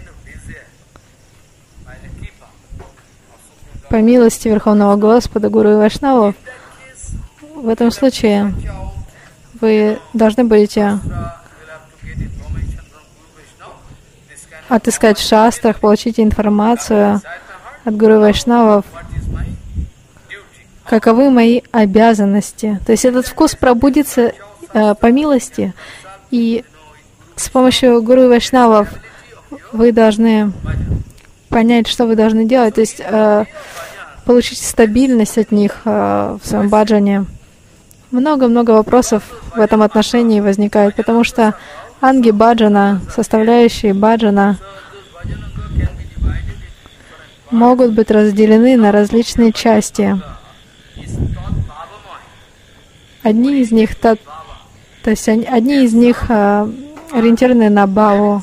по милости Верховного Господа, Гуру и Вайшнавов, в этом случае вы должны будете отыскать в шастрах, получить информацию от Гуру и Вайшнавов, каковы мои обязанности. То есть этот вкус пробудится по милости, и с помощью Гуру и Вайшнавов вы должны понять, что вы должны делать, то есть получить стабильность от них в своем баджане. Много-много вопросов в этом отношении возникает, потому что анги баджана, составляющие баджана, могут быть разделены на различные части. Одни из них ориентированы на бхаву,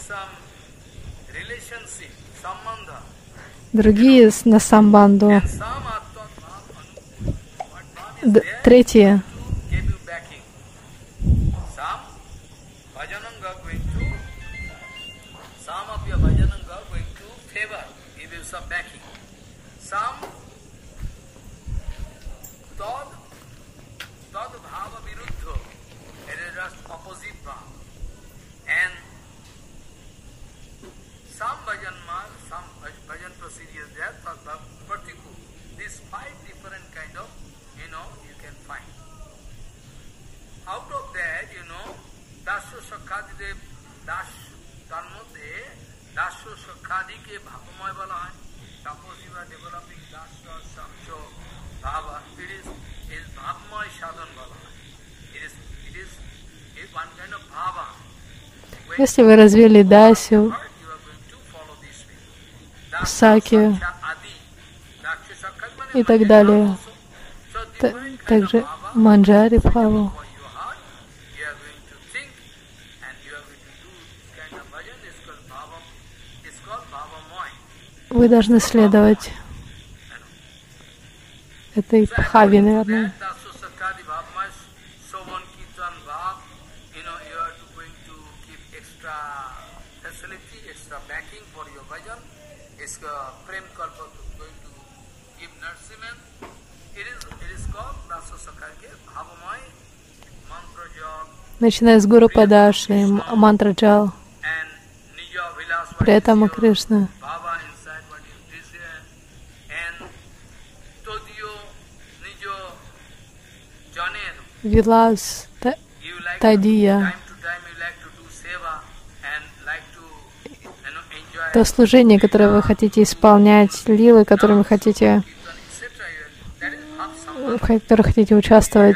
другие на самбанду, третьи Если вы развили дасю, саки и так далее, также манджари бхаву, вы должны следовать этой бхаве, наверное. Начиная с Гуру Падаши, мантра-джал, Прияттама Кришна, Вилас, то служение, которое вы хотите исполнять, лилы, которыми вы хотите, в которых хотите участвовать.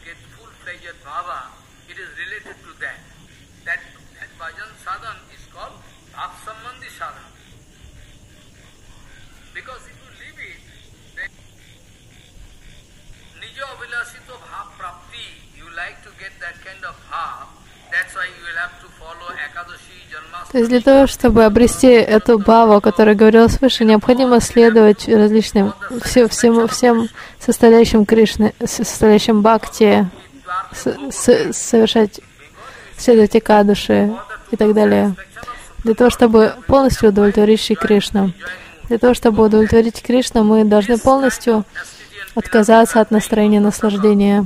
То есть для того, чтобы обрести эту бхаву, о которой говорилось выше, необходимо следовать различным, всем составляющим Кришны, составляющим бхакти, совершать, следовать Экадаши и так далее. Для того, чтобы полностью удовлетворить Шри Кришну. Для того, чтобы удовлетворить Кришну, мы должны полностью отказаться от настроения наслаждения.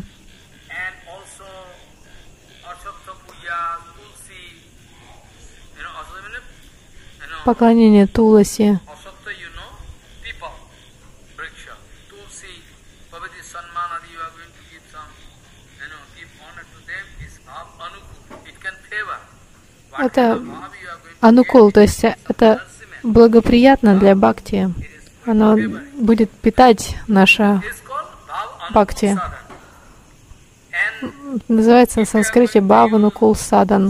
Поклонение Туласи. Это анукул, то есть это благоприятно для бхакти. Оно будет питать наше бхакти. Называется на санскрите Бхаванукул Садан.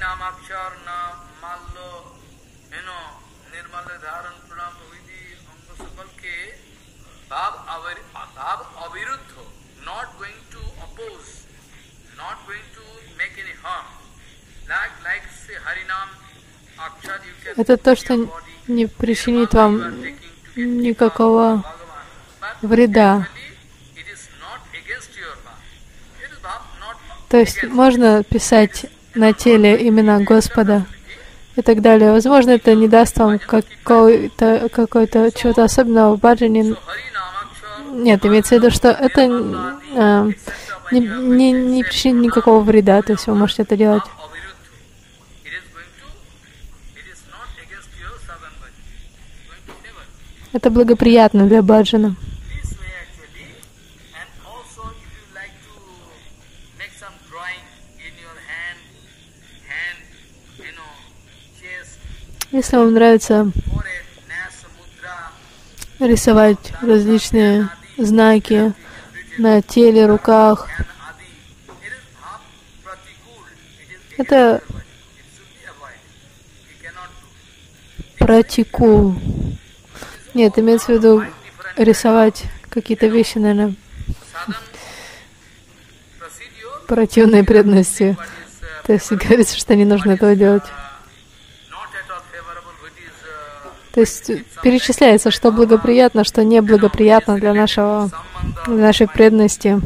Это то, что не причинит вам никакого вреда. То есть можно писать на теле имена Господа и так далее. Возможно, это не даст вам какой-то чего-то особенного в баджане. Нет, имеется в виду, что это не причинит никакого вреда, то есть вы можете это делать. Это благоприятно для баджана. Если вам нравится рисовать различные знаки на теле, руках, это пратикул. Нет, имеется в виду рисовать какие-то вещи, наверное, противной преданности. То есть говорится, что не нужно этого делать. То есть перечисляется, что благоприятно, что неблагоприятно для нашей преданности.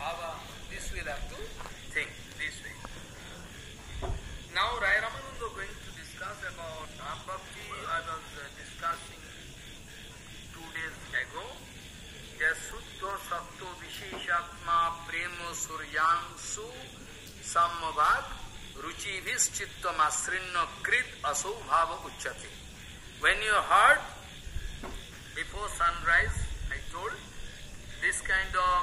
When you heard before sunrise, I told this kind of,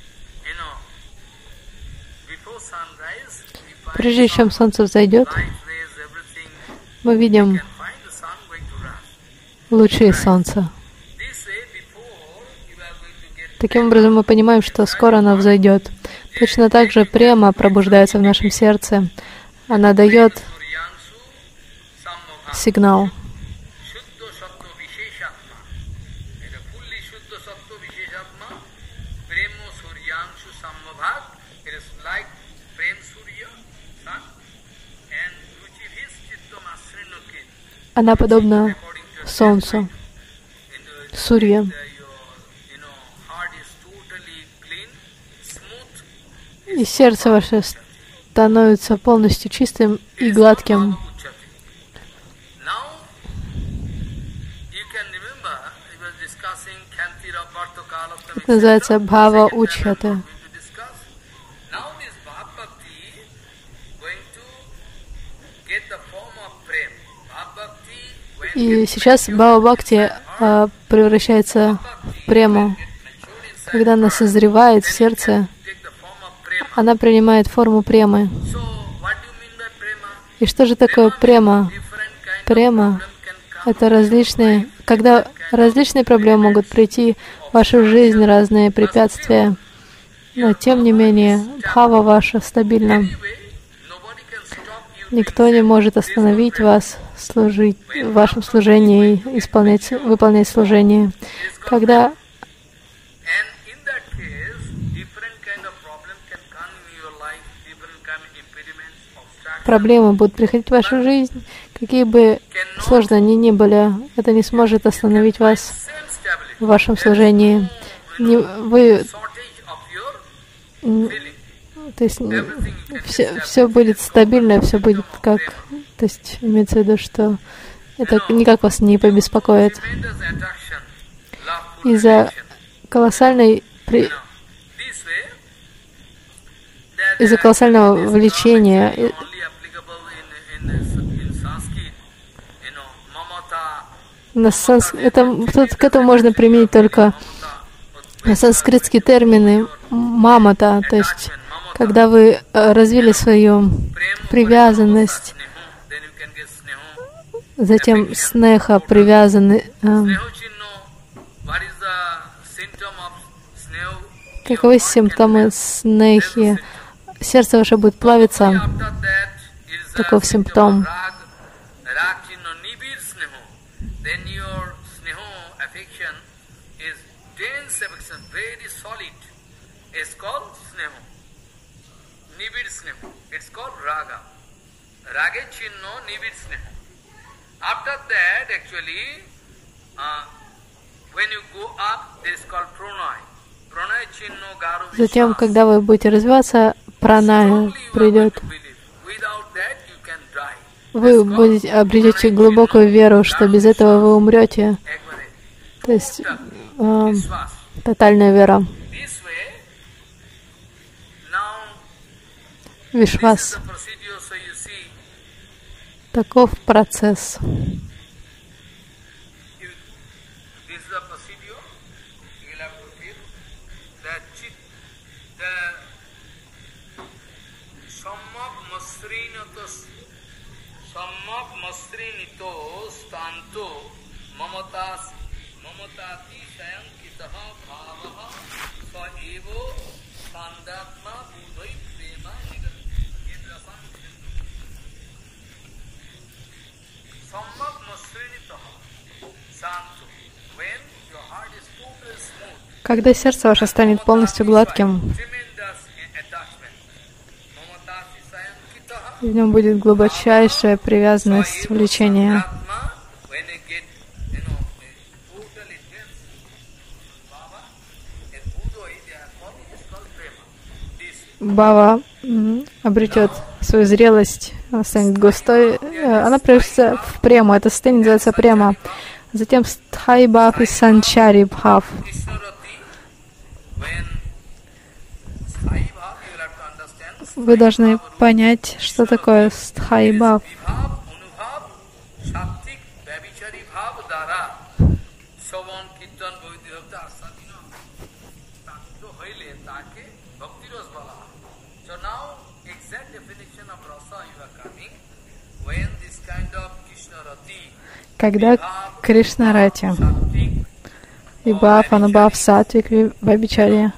before sunrise, прежде чем солнце взойдет, мы видим лучи солнца. Таким образом, мы понимаем, что скоро оно взойдет. Точно так же према пробуждается в нашем сердце. Она дает сигнал. Она подобна солнцу, сурья. И сердце ваше становится полностью чистым и гладким. Это называется бхава учхата. И сейчас бхава бхакти превращается в прему. Когда она созревает в сердце, она принимает форму премы. И что же такое према? Према Это различные, когда различные проблемы могут прийти в вашу жизнь, разные препятствия, но тем не менее, бхава ваша стабильна. Никто не может остановить вас служить в вашем служении, выполнять служение. Когда проблемы будут приходить в вашу жизнь, какие бы сложные они ни были, это не сможет остановить вас в вашем служении. То есть все будет стабильно, все будет как... То есть имеется в виду, что это никак вас не побеспокоит. Из-за колоссального влечения, к этому можно применить только санскритские термины мамата, то есть когда вы развили свою привязанность, затем снеха, каковы симптомы снехи? Сердце ваше будет плавиться, таков симптом. Затем, когда вы будете развиваться, праная придет. Вы обретете глубокую веру, что без этого вы умрете. То есть тотальная вера. Вишвас. Таков процесс. Когда сердце ваше станет полностью гладким, в нем будет глубочайшая привязанность, влечение. Бхава обретет свою зрелость, она станет густой, она превратится в прему, это состояние называется према. Затем стхай бхав и санчари бхав. Вы должны понять, что такое стхай бхав. Когда Кришнарати и Бхав, Анубхав, Сатвик, Вабичарья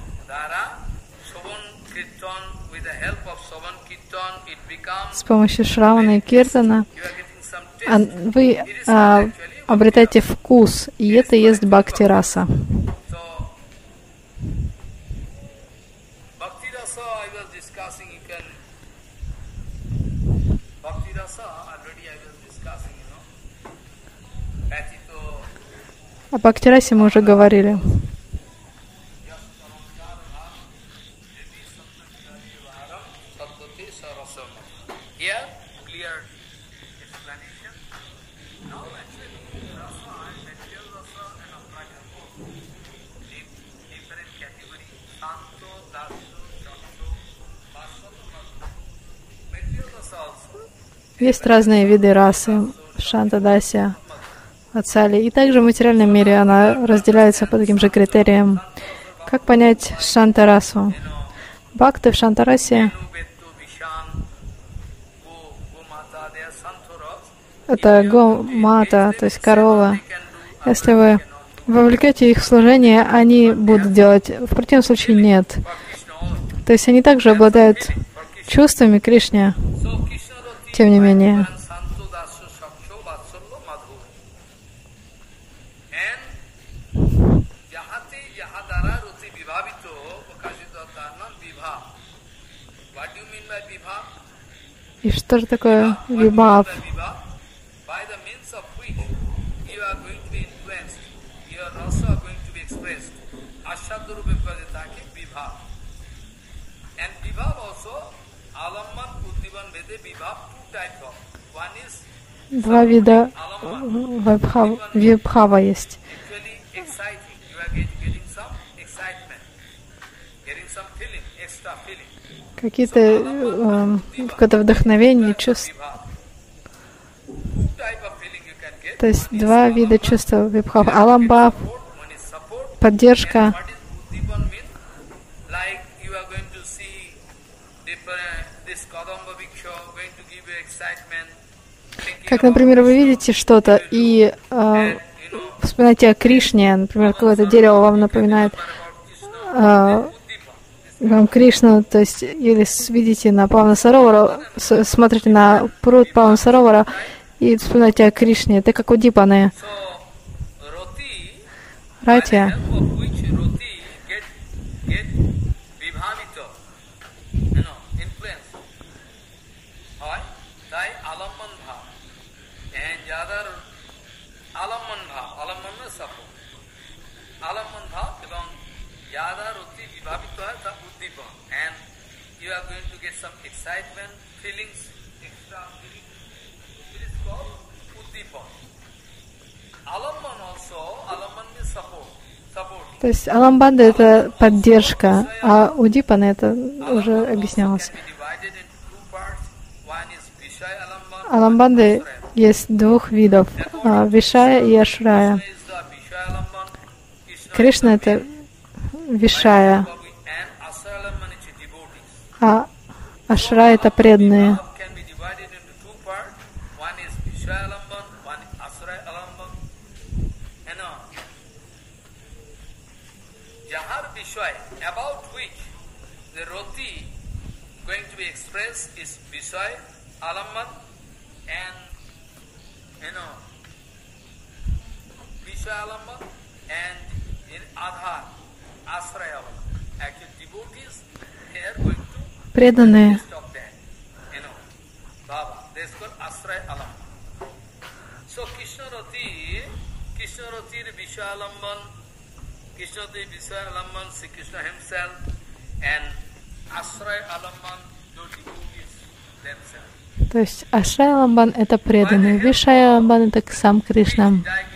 с помощью Шравана и Киртана вы обретаете вкус, и это и есть бхакти-раса. О бхакти-расе мы уже говорили. Есть разные виды расы, шанта-дася, ацали. И также в материальном мире она разделяется по таким же критериям. Как понять шанта-расу? Бхакты в шанта-расе это гомата, то есть корова. Если вы вовлекете их в служение, они будут делать. В противном случае нет. То есть они также обладают чувствами Кришне, тем не менее. И что же такое вибхав? Два вида вибхава есть. Какое-то вдохновение, чувство. То есть два вида чувства вибхав. Аламбхав, поддержка. Как, например, вы видите что-то и вспоминаете о Кришне, например, какое-то дерево вам напоминает вам Кришну, то есть, или видите на Павана Саровара, смотрите на пруд Павана Саровара и вспоминаете о Кришне. Это как удипаны. Ратья. То есть аламбанда — это поддержка, а удипаны — это уже объяснялось. Аламбанды есть двух видов — вишая и ашрая. Кришна — это вишая, а ашрая — это преданные. Преданные То есть Ашрай Аламбан — это преданный, Вишай Аламбан — это сам Кришна.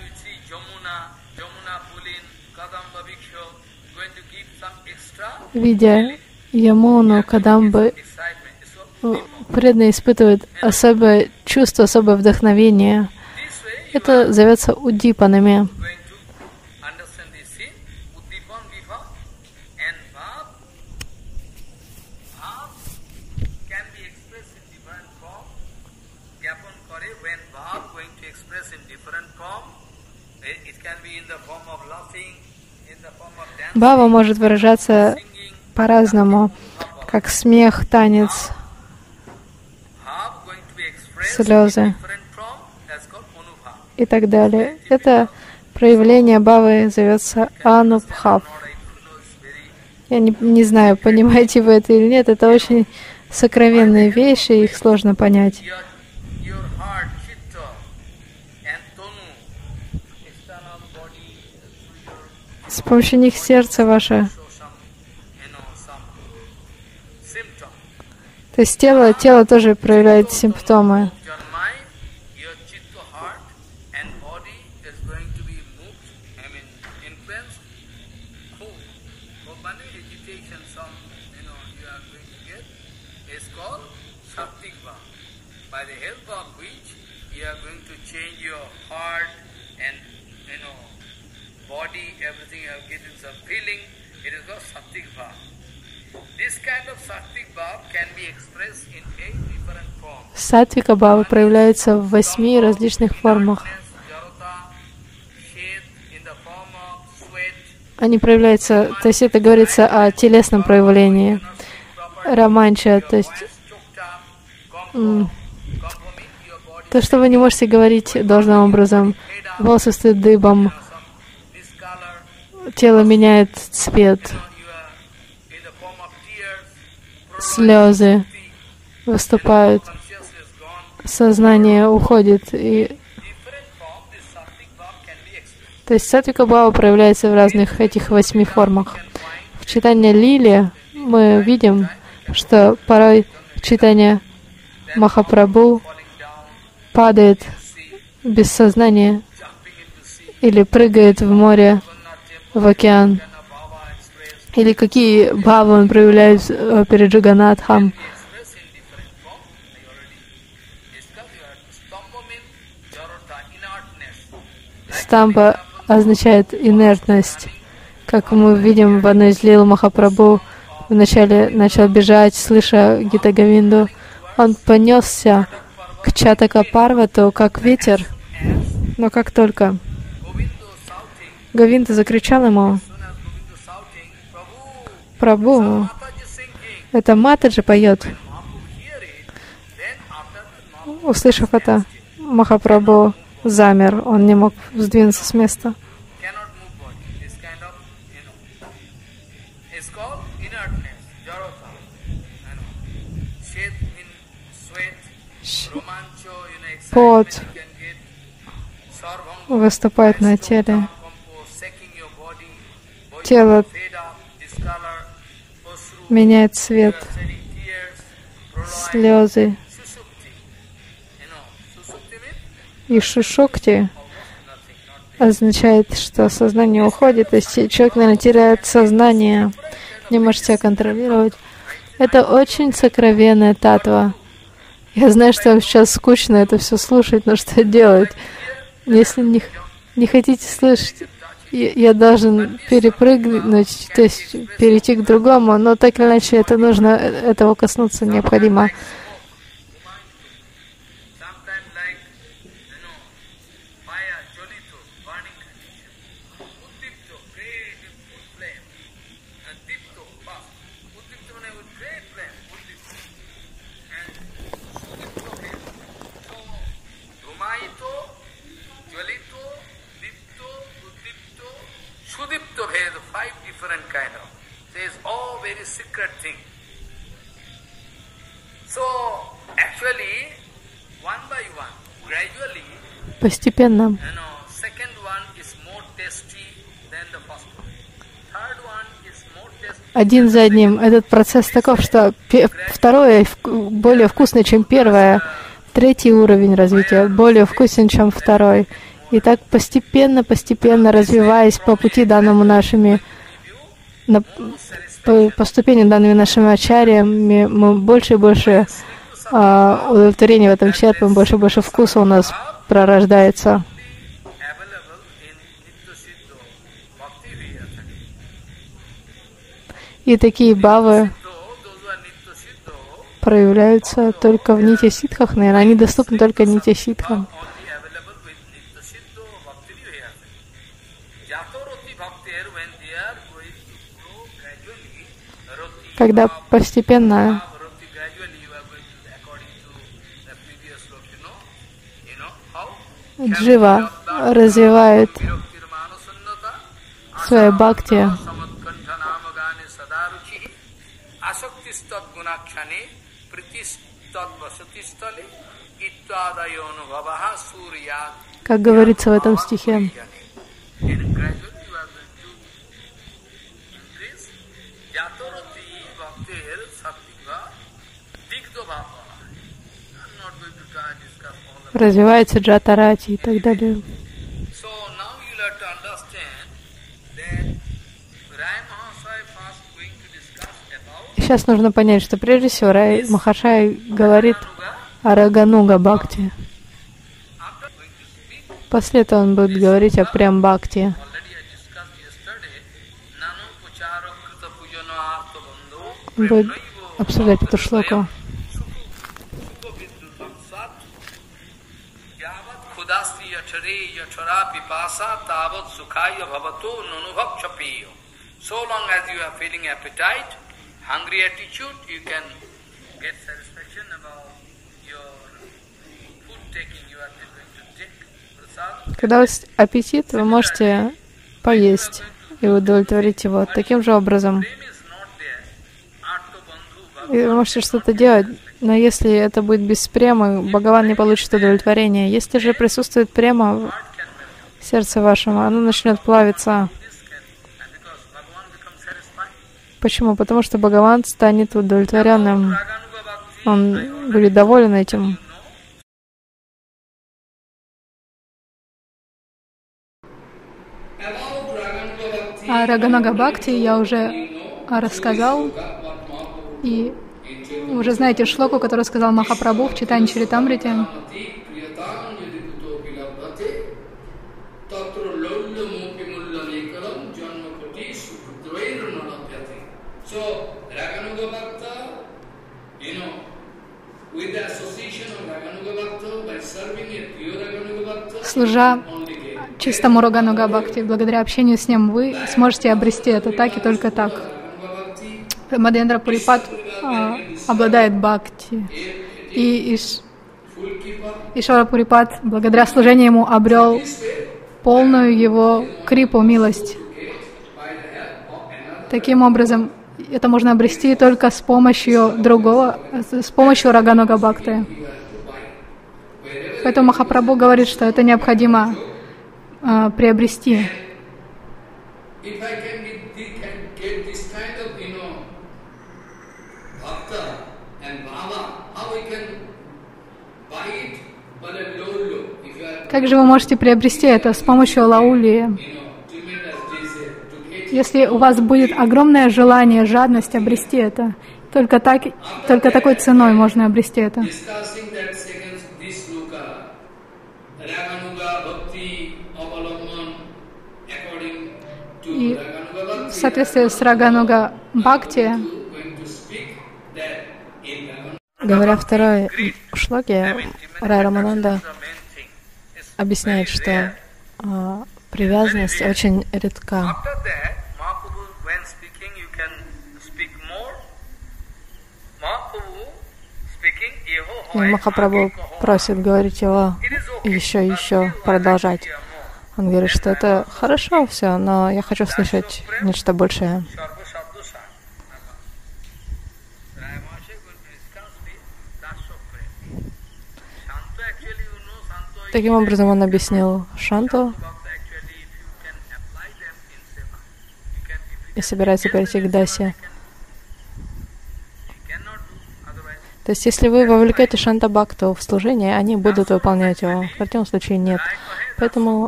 Видя Ямуну, Кадамбы, преданный испытывает особое чувство, особое вдохновение. Это зовется удипанами. Бхава может выражаться по-разному, как смех, танец, слезы и так далее. Это проявление бхавы зовется анубхав. Я не знаю, понимаете вы это или нет, это очень сокровенные вещи, их сложно понять. С помощью них сердце ваше. То есть тело тоже проявляет симптомы. Сатвика бхава проявляется в 8 различных формах. Они проявляются, то есть это говорится о телесном проявлении. Романча, то есть то, что вы не можете говорить должным образом. Волосы встают дыбом, тело меняет цвет, слезы выступают, сознание уходит. То есть сатвика бхава проявляется в разных этих 8 формах. В читании Лили мы видим, что порой читание Махапрабху падает без сознания или прыгает в море, в океан. Или какие бхавы он проявляет перед Джаганатхом. Стампа означает инертность. Как мы видим в одной из лил, Махапрабху вначале начал бежать, слыша Гита Говинду. Он понесся к Чатака Парвату, как ветер. Но как только Говинда закричал ему: «Прабху, это Матаджи поет». Услышав это, Махапрабху замер, он не мог сдвинуться с места. Пот выступает на теле. Тело меняет цвет. Слезы. И шушукти означает, что сознание уходит, то есть человек, наверное, теряет сознание, не может себя контролировать. Это очень сокровенная татва. Я знаю, что вам сейчас скучно это все слушать, но что делать? Если не хотите слышать, я должен перепрыгнуть, то есть перейти к другому, но так или иначе это нужно, этого коснуться необходимо. Постепенно. Один за одним. Этот процесс таков, что второе более вкусное, чем первое. Третий уровень развития более вкусен, чем второй. И так постепенно, развиваясь по пути, данному нашими, по ступеням, данными нашими ачарьями, мы больше и больше удовлетворения в этом черпаем, больше и больше вкуса у нас пророждается. И такие бхавы проявляются только в нитья-ситхах, наверное, они доступны только нитья-ситхам. Когда постепенно джива развивает свое бхакти, как говорится в этом стихе. Развивается джатарати и так далее. Сейчас нужно понять, что прежде всего Рай Махашай говорит о Рагануга Бхакти. После этого он будет говорить о Прям Бхакти. Он будет обсуждать эту шлоку. Dasti yachare yachara pipasa tavat sukhaya bhavato nunubhav chapiyo. So long as you are feeling appetite, hungry attitude, you can get satisfaction about your food taking. You are going to take prasad. Когда у вас аппетит, вы можете поесть и удовлетворить его таким же образом. И вы можете что-то делать, но если это будет без премы, Бхагаван не получит удовлетворения. Если же присутствует према в сердце вашем, оно начнет плавиться. Почему? Потому что Бхагаван станет удовлетворенным. Он будет доволен этим. О Рагануга Бхакти я уже рассказал. И вы уже знаете шлоку, которую сказал Махапрабху в Чайтанья Чаритамрите. Служа чистому Рагануга Бхакти, благодаря общению с ним, вы сможете обрести это так и только так. Мадхендра Пурипад обладает бхакти, и Ишвара Пурипад, благодаря служению ему, обрел полную его крипу, милость. Таким образом, это можно обрести только с помощью другого, с помощью Рагануга Бхакти. Поэтому Махапрабху говорит, что это необходимо приобрести. Как же вы можете приобрести это? С помощью лаулии. Если у вас будет огромное желание, жадность обрести это, только такой ценой можно обрести это. И в соответствии с Рагануга Бхакти, говоря второй шлоке, Рай Рамананда объясняет, что привязанность очень редка. И Махапрабху просит говорить его еще и еще продолжать. Он говорит, что это хорошо все, но я хочу слышать нечто большее. Таким образом он объяснил Шанту и собирается перейти к Дасе. То есть, если вы вовлекаете Шанта Бхакту в служение, они будут выполнять его. В противном случае нет. Поэтому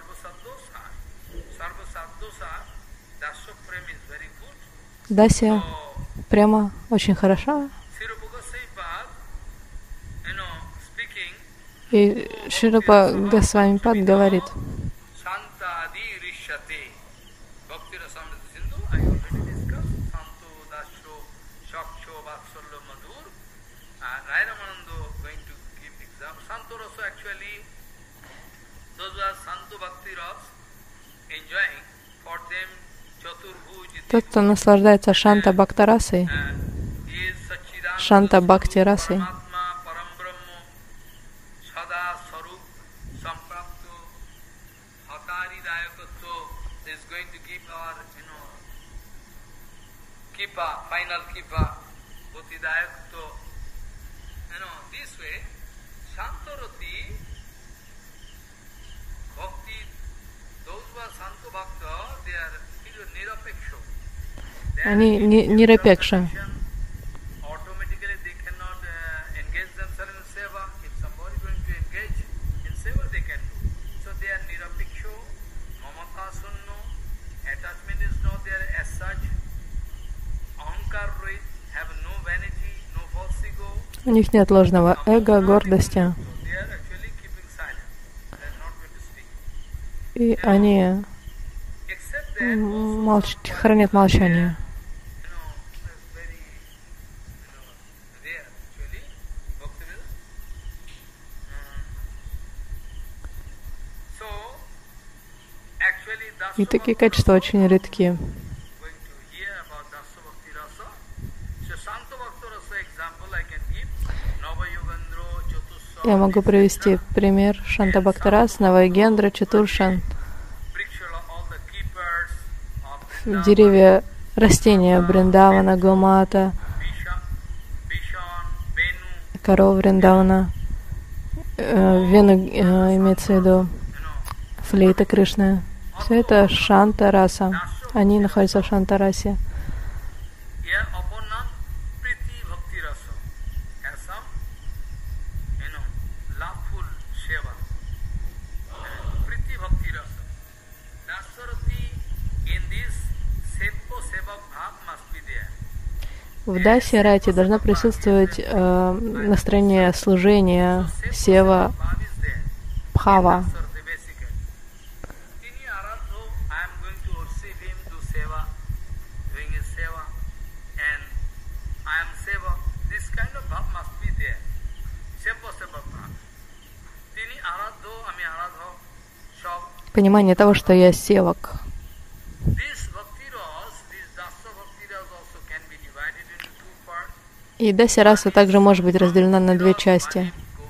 Дасия прямо очень хороша. И Шрила Госвамипад говорит, тот, кто наслаждается Шанта Бхактарасой, Шанта Бхакти Расой, они нирапекша. У них нет ложного эго, гордости. И они хранят молчание. И такие качества очень редки. Я могу привести пример Шанта Бхактарас, Навайгендра, Чатуршан. Деревья, растения Бриндавана, Гомата, коров Бриндавана, Вену имеется в виду, флейта Кришны. Все это Шанта Раса. Они находятся в Шанта Расе. В Дасе Рате должно присутствовать настроение служения, сева, бхава. Понимание того, что я севак. И Дася Раса также может быть разделена на две части.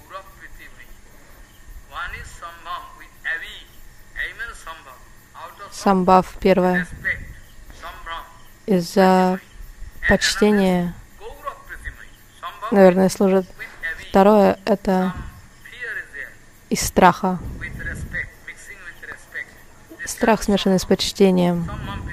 Самбхав первое. Из-за почтения, наверное, служит. Второе — это из страха. Страх, смешанный с почтением.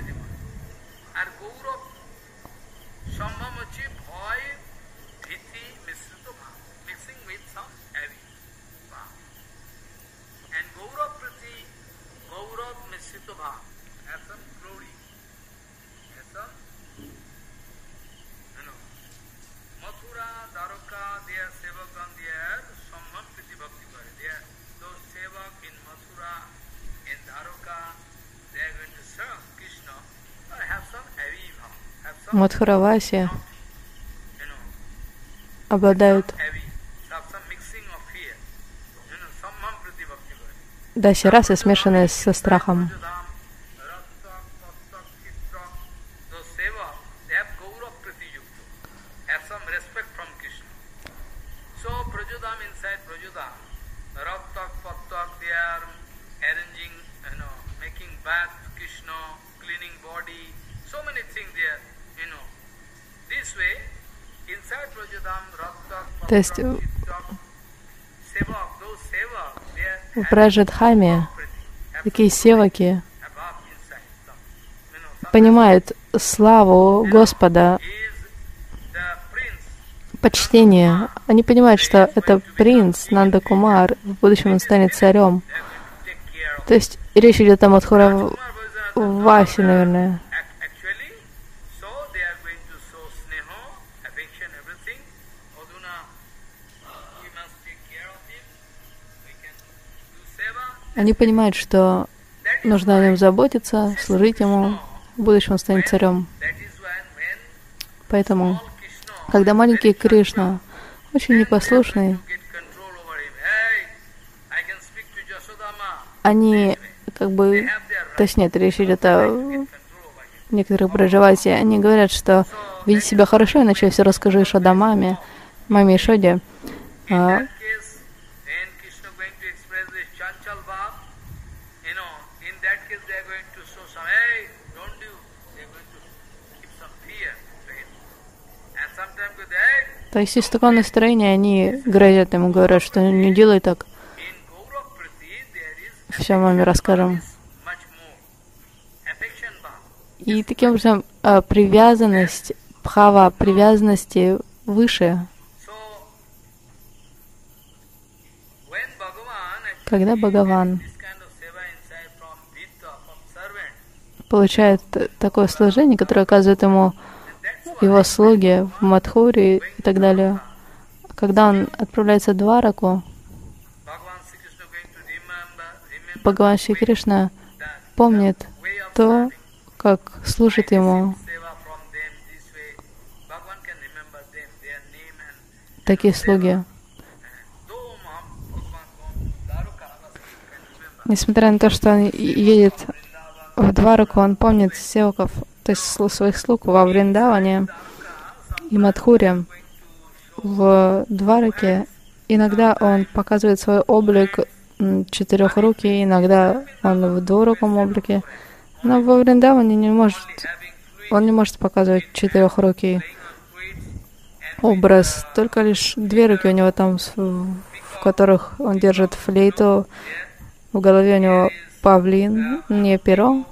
Мадхураваси обладают Даси расы, смешанные со страхом. То есть в Праджадхаме такие севаки понимают славу Господа, почтение. Они понимают, что это принц Нанда Кумар, в будущем он станет царем. То есть речь идет о Мадхуравасе, наверное. Они понимают, что нужно о нем заботиться, служить ему, в будущем он станет царем. Поэтому, когда маленький Кришна, очень непослушный, они как бы, то есть нет, речь идет о некоторых Браджаваси, они говорят, что веди себя хорошо, иначе я все расскажу Ишода маме Ишоде. То есть из такого настроения они грозят ему, говорят, что не делай так. Все маме расскажем. И таким образом привязанность, бхава, привязанности выше. Когда Бхагаван получает такое служение, которое оказывает ему его слуги в Мадхуре и так далее. Когда он отправляется в Двараку, Бхагаван Шри Кришна помнит то, как служит ему такие слуги. Несмотря на то, что он едет в Двараку, он помнит севаков, то есть своих слуг во Вриндаване и Мадхуре. В Двараке иногда он показывает свой облик четырехрукий, иногда он в двуруком облике, но во Вриндаване он не может показывать четырехрукий образ, только лишь две руки у него там, в которых он держит флейту, в голове у него павлин, не перо.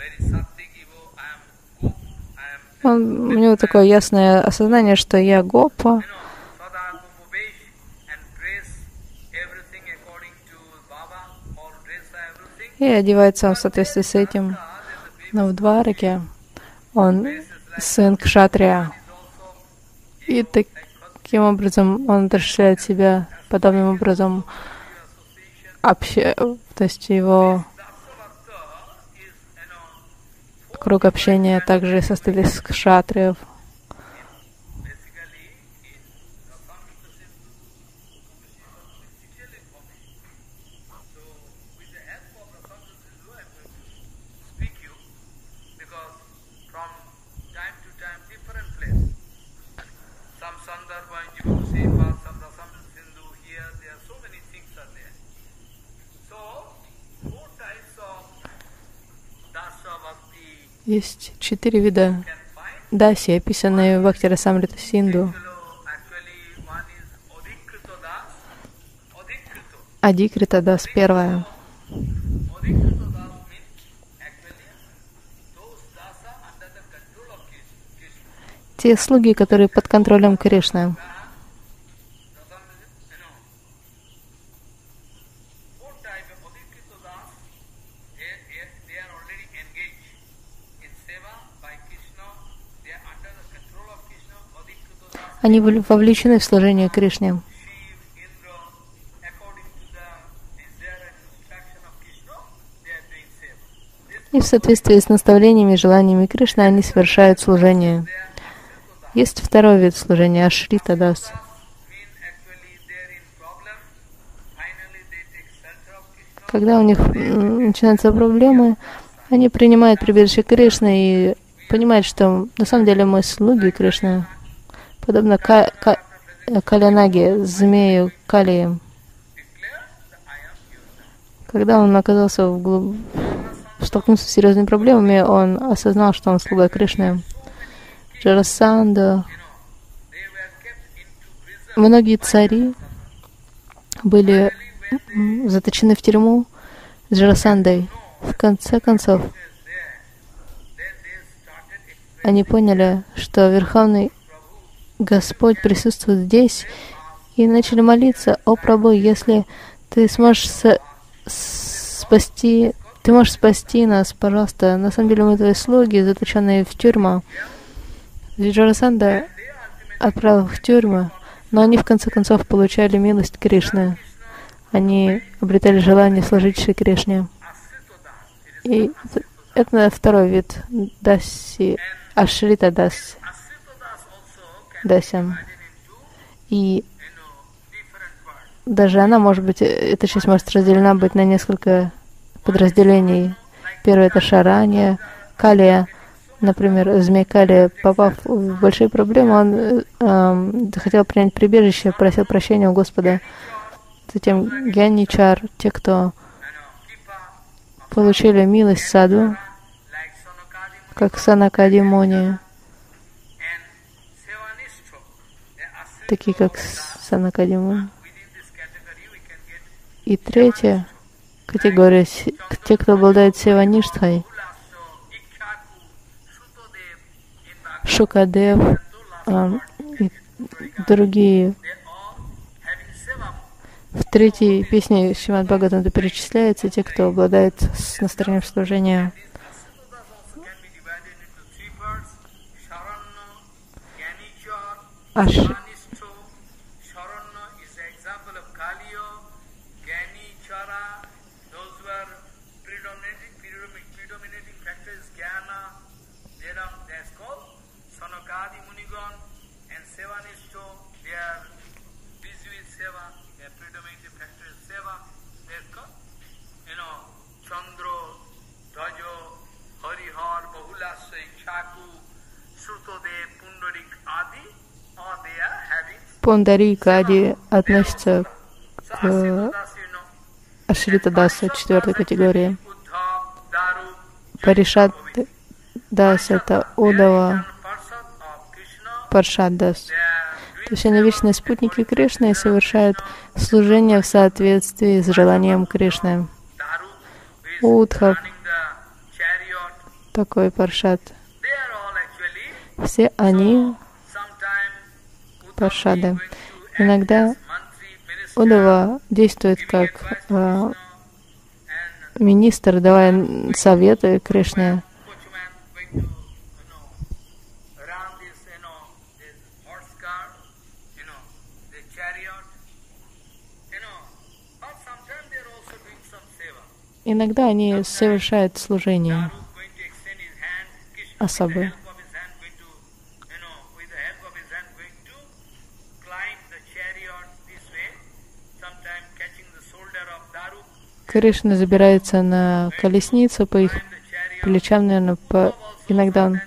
У него такое ясное осознание, что я гопа. И одевается он в соответствии с этим. Но в Двараке он сын кшатрия. И таким образом он отождествляет себя подобным образом, то есть его круг общения также состоит из кшатриев. Есть 4 вида даси, описанные в Бхакти-расамрита Синду. Адикрита дас первая. Те слуги, которые под контролем Кришны. Они вовлечены в служение Кришне. И в соответствии с наставлениями и желаниями Кришны они совершают служение. Есть второй вид служения — ашрита дас. Когда у них начинаются проблемы, они принимают прибежище Кришны и понимают, что на самом деле мы слуги Кришны. Подобно Калианаге, змею Калии. Когда он оказался столкнулся с серьезными проблемами, он осознал, что он слуга Кришны. Джарасанда. Многие цари были заточены в тюрьму с Джарасандой. В конце концов, они поняли, что Верховный Господь присутствует здесь, и начали молиться: «О Прабху, если ты сможешь спасти нас, пожалуйста. На самом деле мы твои слуги, заточенные в тюрьму». Джарасанда отправил их в тюрьму, но они в конце концов получали милость Кришны. Они обретали желание служить Шри Кришне. И это второй вид даси, ашрита даси. Дасям. И даже она может быть, эта часть может разделена быть на несколько подразделений. Первое — это шарания, калия. Например, змей Калия, попав в большие проблемы, он хотел принять прибежище, просил прощения у Господа. Затем гьяничар, те, кто получили милость саду, как Санакади Муни, такие как Санакади Муни. И третья категория, те, кто обладает севаништхой, Шукадев и другие. В третьей песне Шримад Бхагаватам перечисляется те, кто обладает с настроением служения. Пундарик Ади относится к Ашрита Дасу, 4-й категории. Паришат Дас — это Удава Паршат Дас. То есть они вечные спутники Кришны и совершают служение в соответствии с желанием Кришны. Удхав, такой Паршат. Все они Паршады. Иногда Удава действует как министр, давая советы Кришне. Иногда они совершают служение особое. Кришна забирается на колесницу по их плечам, наверное, иногда он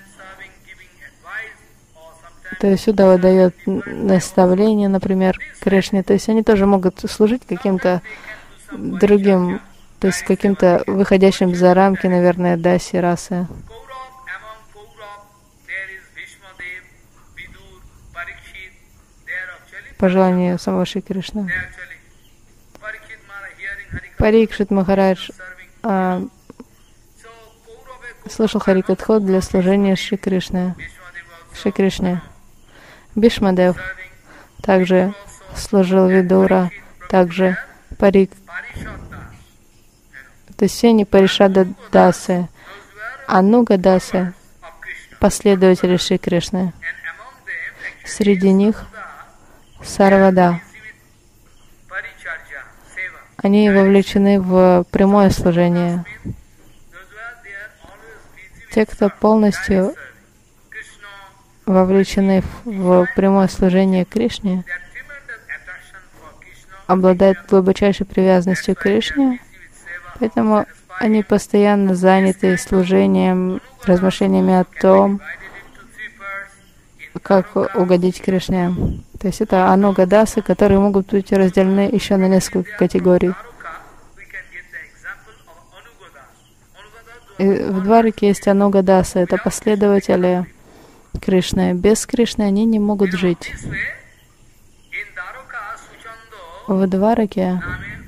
то есть Удава дает наставление, например, Кришне. То есть они тоже могут служить каким-то другим, то есть каким-то выходящим за рамки, наверное, даси, расы. По желанию самого Шри Кришны. Парикшит Махарадж слушал Харикатху для служения Шри Кришне. Бишмадев также служил Видура, также Парик. То есть все они Паришада Дасы, Ануга Дасы, последователи Шри Кришны. Среди них Сарвада. Они вовлечены в прямое служение. Те, кто полностью вовлечены в прямое служение Кришне, обладают глубочайшей привязанностью к Кришне, поэтому они постоянно заняты служением, размышлениями о том, как угодить Кришне. То есть это Ануга Дасы, которые могут быть разделены еще на несколько категорий. И в Двараке есть Ануга Дасы, это последователи Кришны. Без Кришны они не могут жить. В Двараке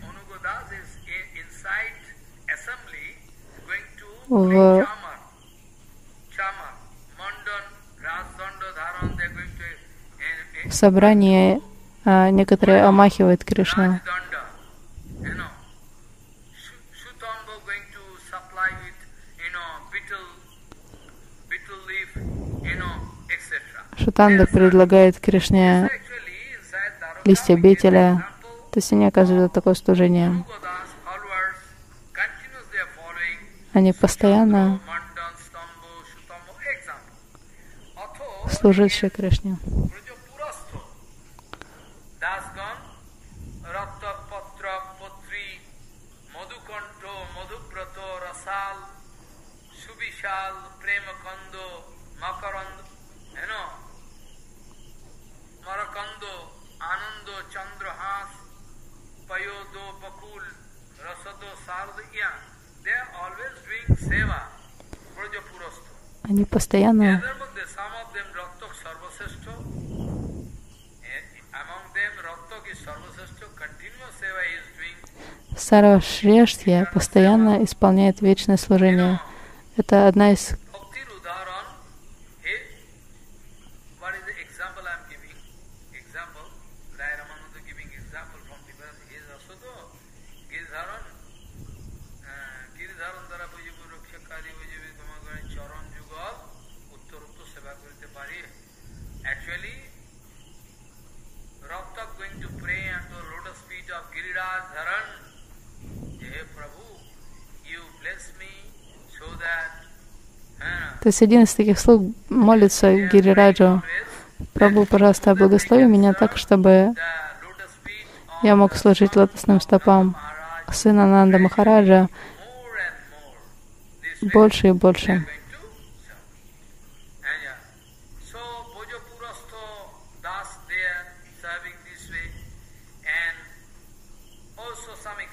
в собрании некоторые омахивают Кришну. Шутанда предлагает Кришне листья бетеля, то есть они оказывают такое служение. Они постоянно служат Шри Кришне. Они постоянно Сарвашрештхья постоянно исполняет вечное служение. Это одна из То есть один из таких слуг молится Гирираджу: «Прабху, пожалуйста, благослови меня так, чтобы я мог служить лотосным стопам сына Нанда Махараджа больше и больше».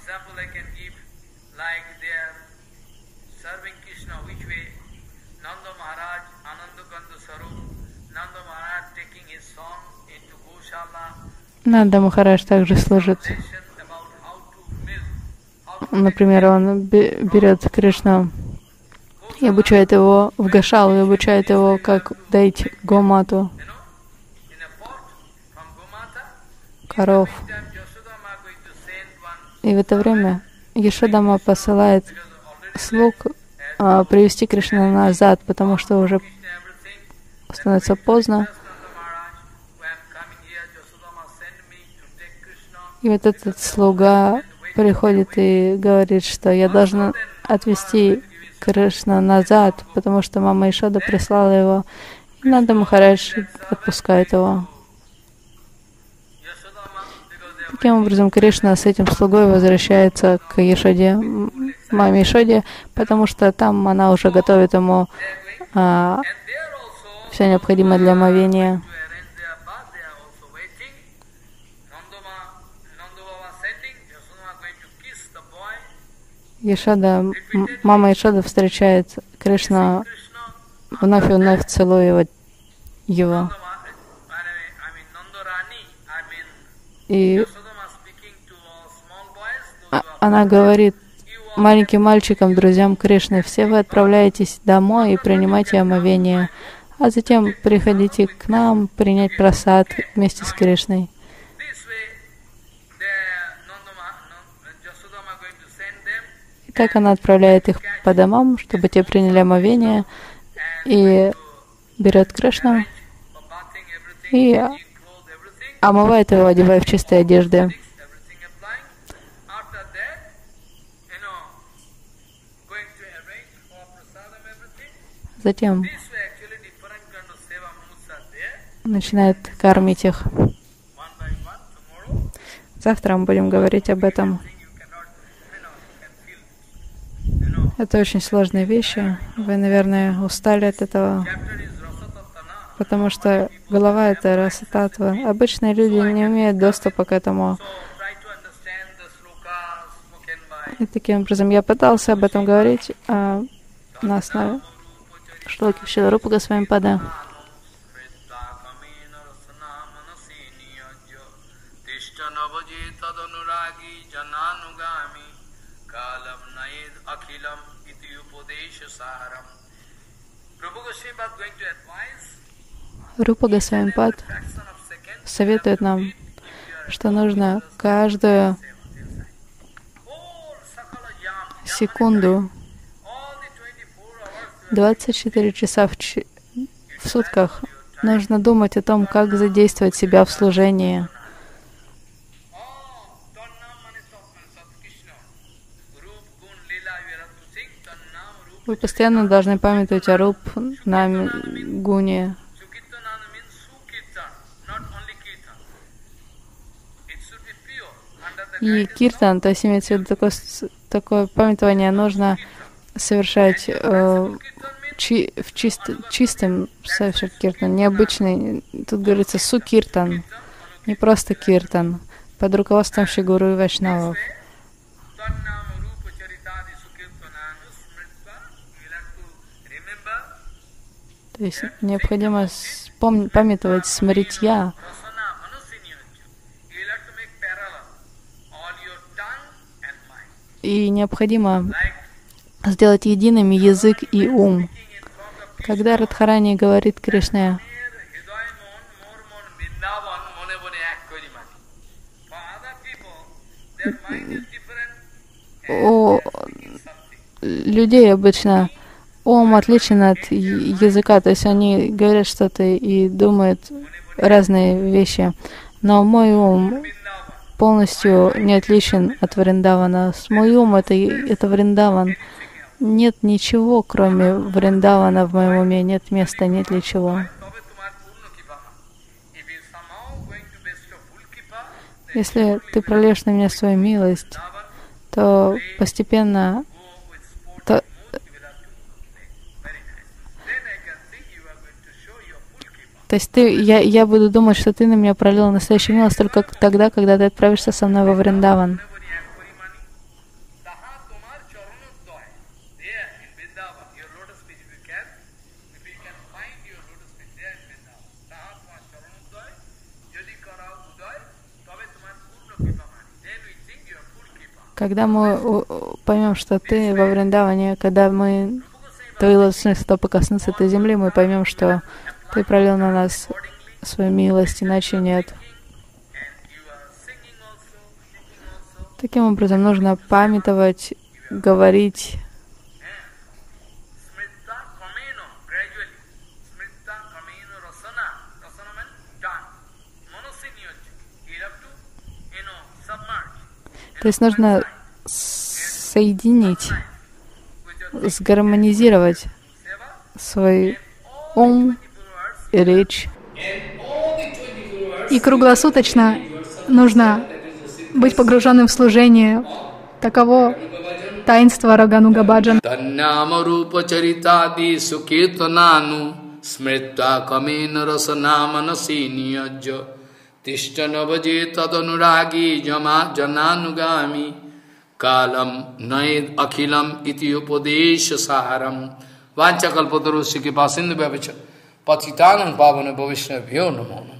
Нанда Махарадж также служит. Например, он берет Кришну и обучает его в Гошалу, и обучает его, как доить гомату, коров. И в это время Яшодама посылает слуг привести Кришну назад, потому что уже становится поздно. И вот этот слуга приходит и говорит, что я должен отвести Кришну назад, потому что мама Яшода прислала его. И Нанда Махарадж отпускает его. Таким образом, Кришна с этим слугой возвращается к Яшоде, маме Яшоде, потому что там она уже готовит ему все необходимое для омовения. Мама Яшода встречает Кришну, вновь и вновь целуя его. И она говорит маленьким мальчикам, друзьям Кришны: все вы отправляетесь домой и принимайте омовение, а затем приходите к нам принять прасад вместе с Кришной. И так она отправляет их по домам, чтобы те приняли омовение, и берет Кришну и омывает его, одевая в чистые одежды. Затем начинает кормить их. Завтра мы будем говорить об этом. Это очень сложные вещи. Вы, наверное, устали от этого, потому что голова — это раса-татва. Обычные люди не имеют доступа к этому. И таким образом я пытался об этом говорить на основе шлоки Шрила Рупа Госвами Пада. Рупа Госвами Пад советует нам, что нужно каждую секунду, 24 часа в сутках, нужно думать о том, как задействовать себя в служении. Вы постоянно должны памятовать о Руп, Наме, Гуне. И киртан, то есть имеется в виду такое памятование, нужно совершать в чистым совершать киртан, необычный. Тут говорится сукиртан, не просто киртан, под руководством Шри Гуру и Вайшнавов. То есть необходимо памятовать смритья. И необходимо сделать едиными язык и ум. Когда Радхарани говорит Кришне: у людей обычно ум отличен от языка, то есть они говорят что-то и думают разные вещи, но мой ум полностью не отличен от Вриндавана. Мой ум — это Вриндаван. Нет ничего, кроме Вриндавана в моем уме, нет места, нет для чего. Если ты прольешь на меня свою милость, то постепенно то есть я буду думать, что ты на меня пролил настоящую милость только тогда, когда ты отправишься со мной во Вриндаван. Когда мы поймем, что ты во Вриндаване, когда мы твои лотосные стопы коснутся этой земли, мы поймем, что ты пролил на нас свою милость, иначе нет. Таким образом, нужно памятовать, говорить. То есть нужно соединить, сгармонизировать свой ум и речь. И круглосуточно нужно быть погруженным в служение. Таково таинство Рагануга Баджана. Tishtanavaje tadanuragi jananugami kalam naid akhilam iti upadesha saharam vanchakalpatarushya ki pasindu bhavicha patitanam pavana bhavishnabhyo namo.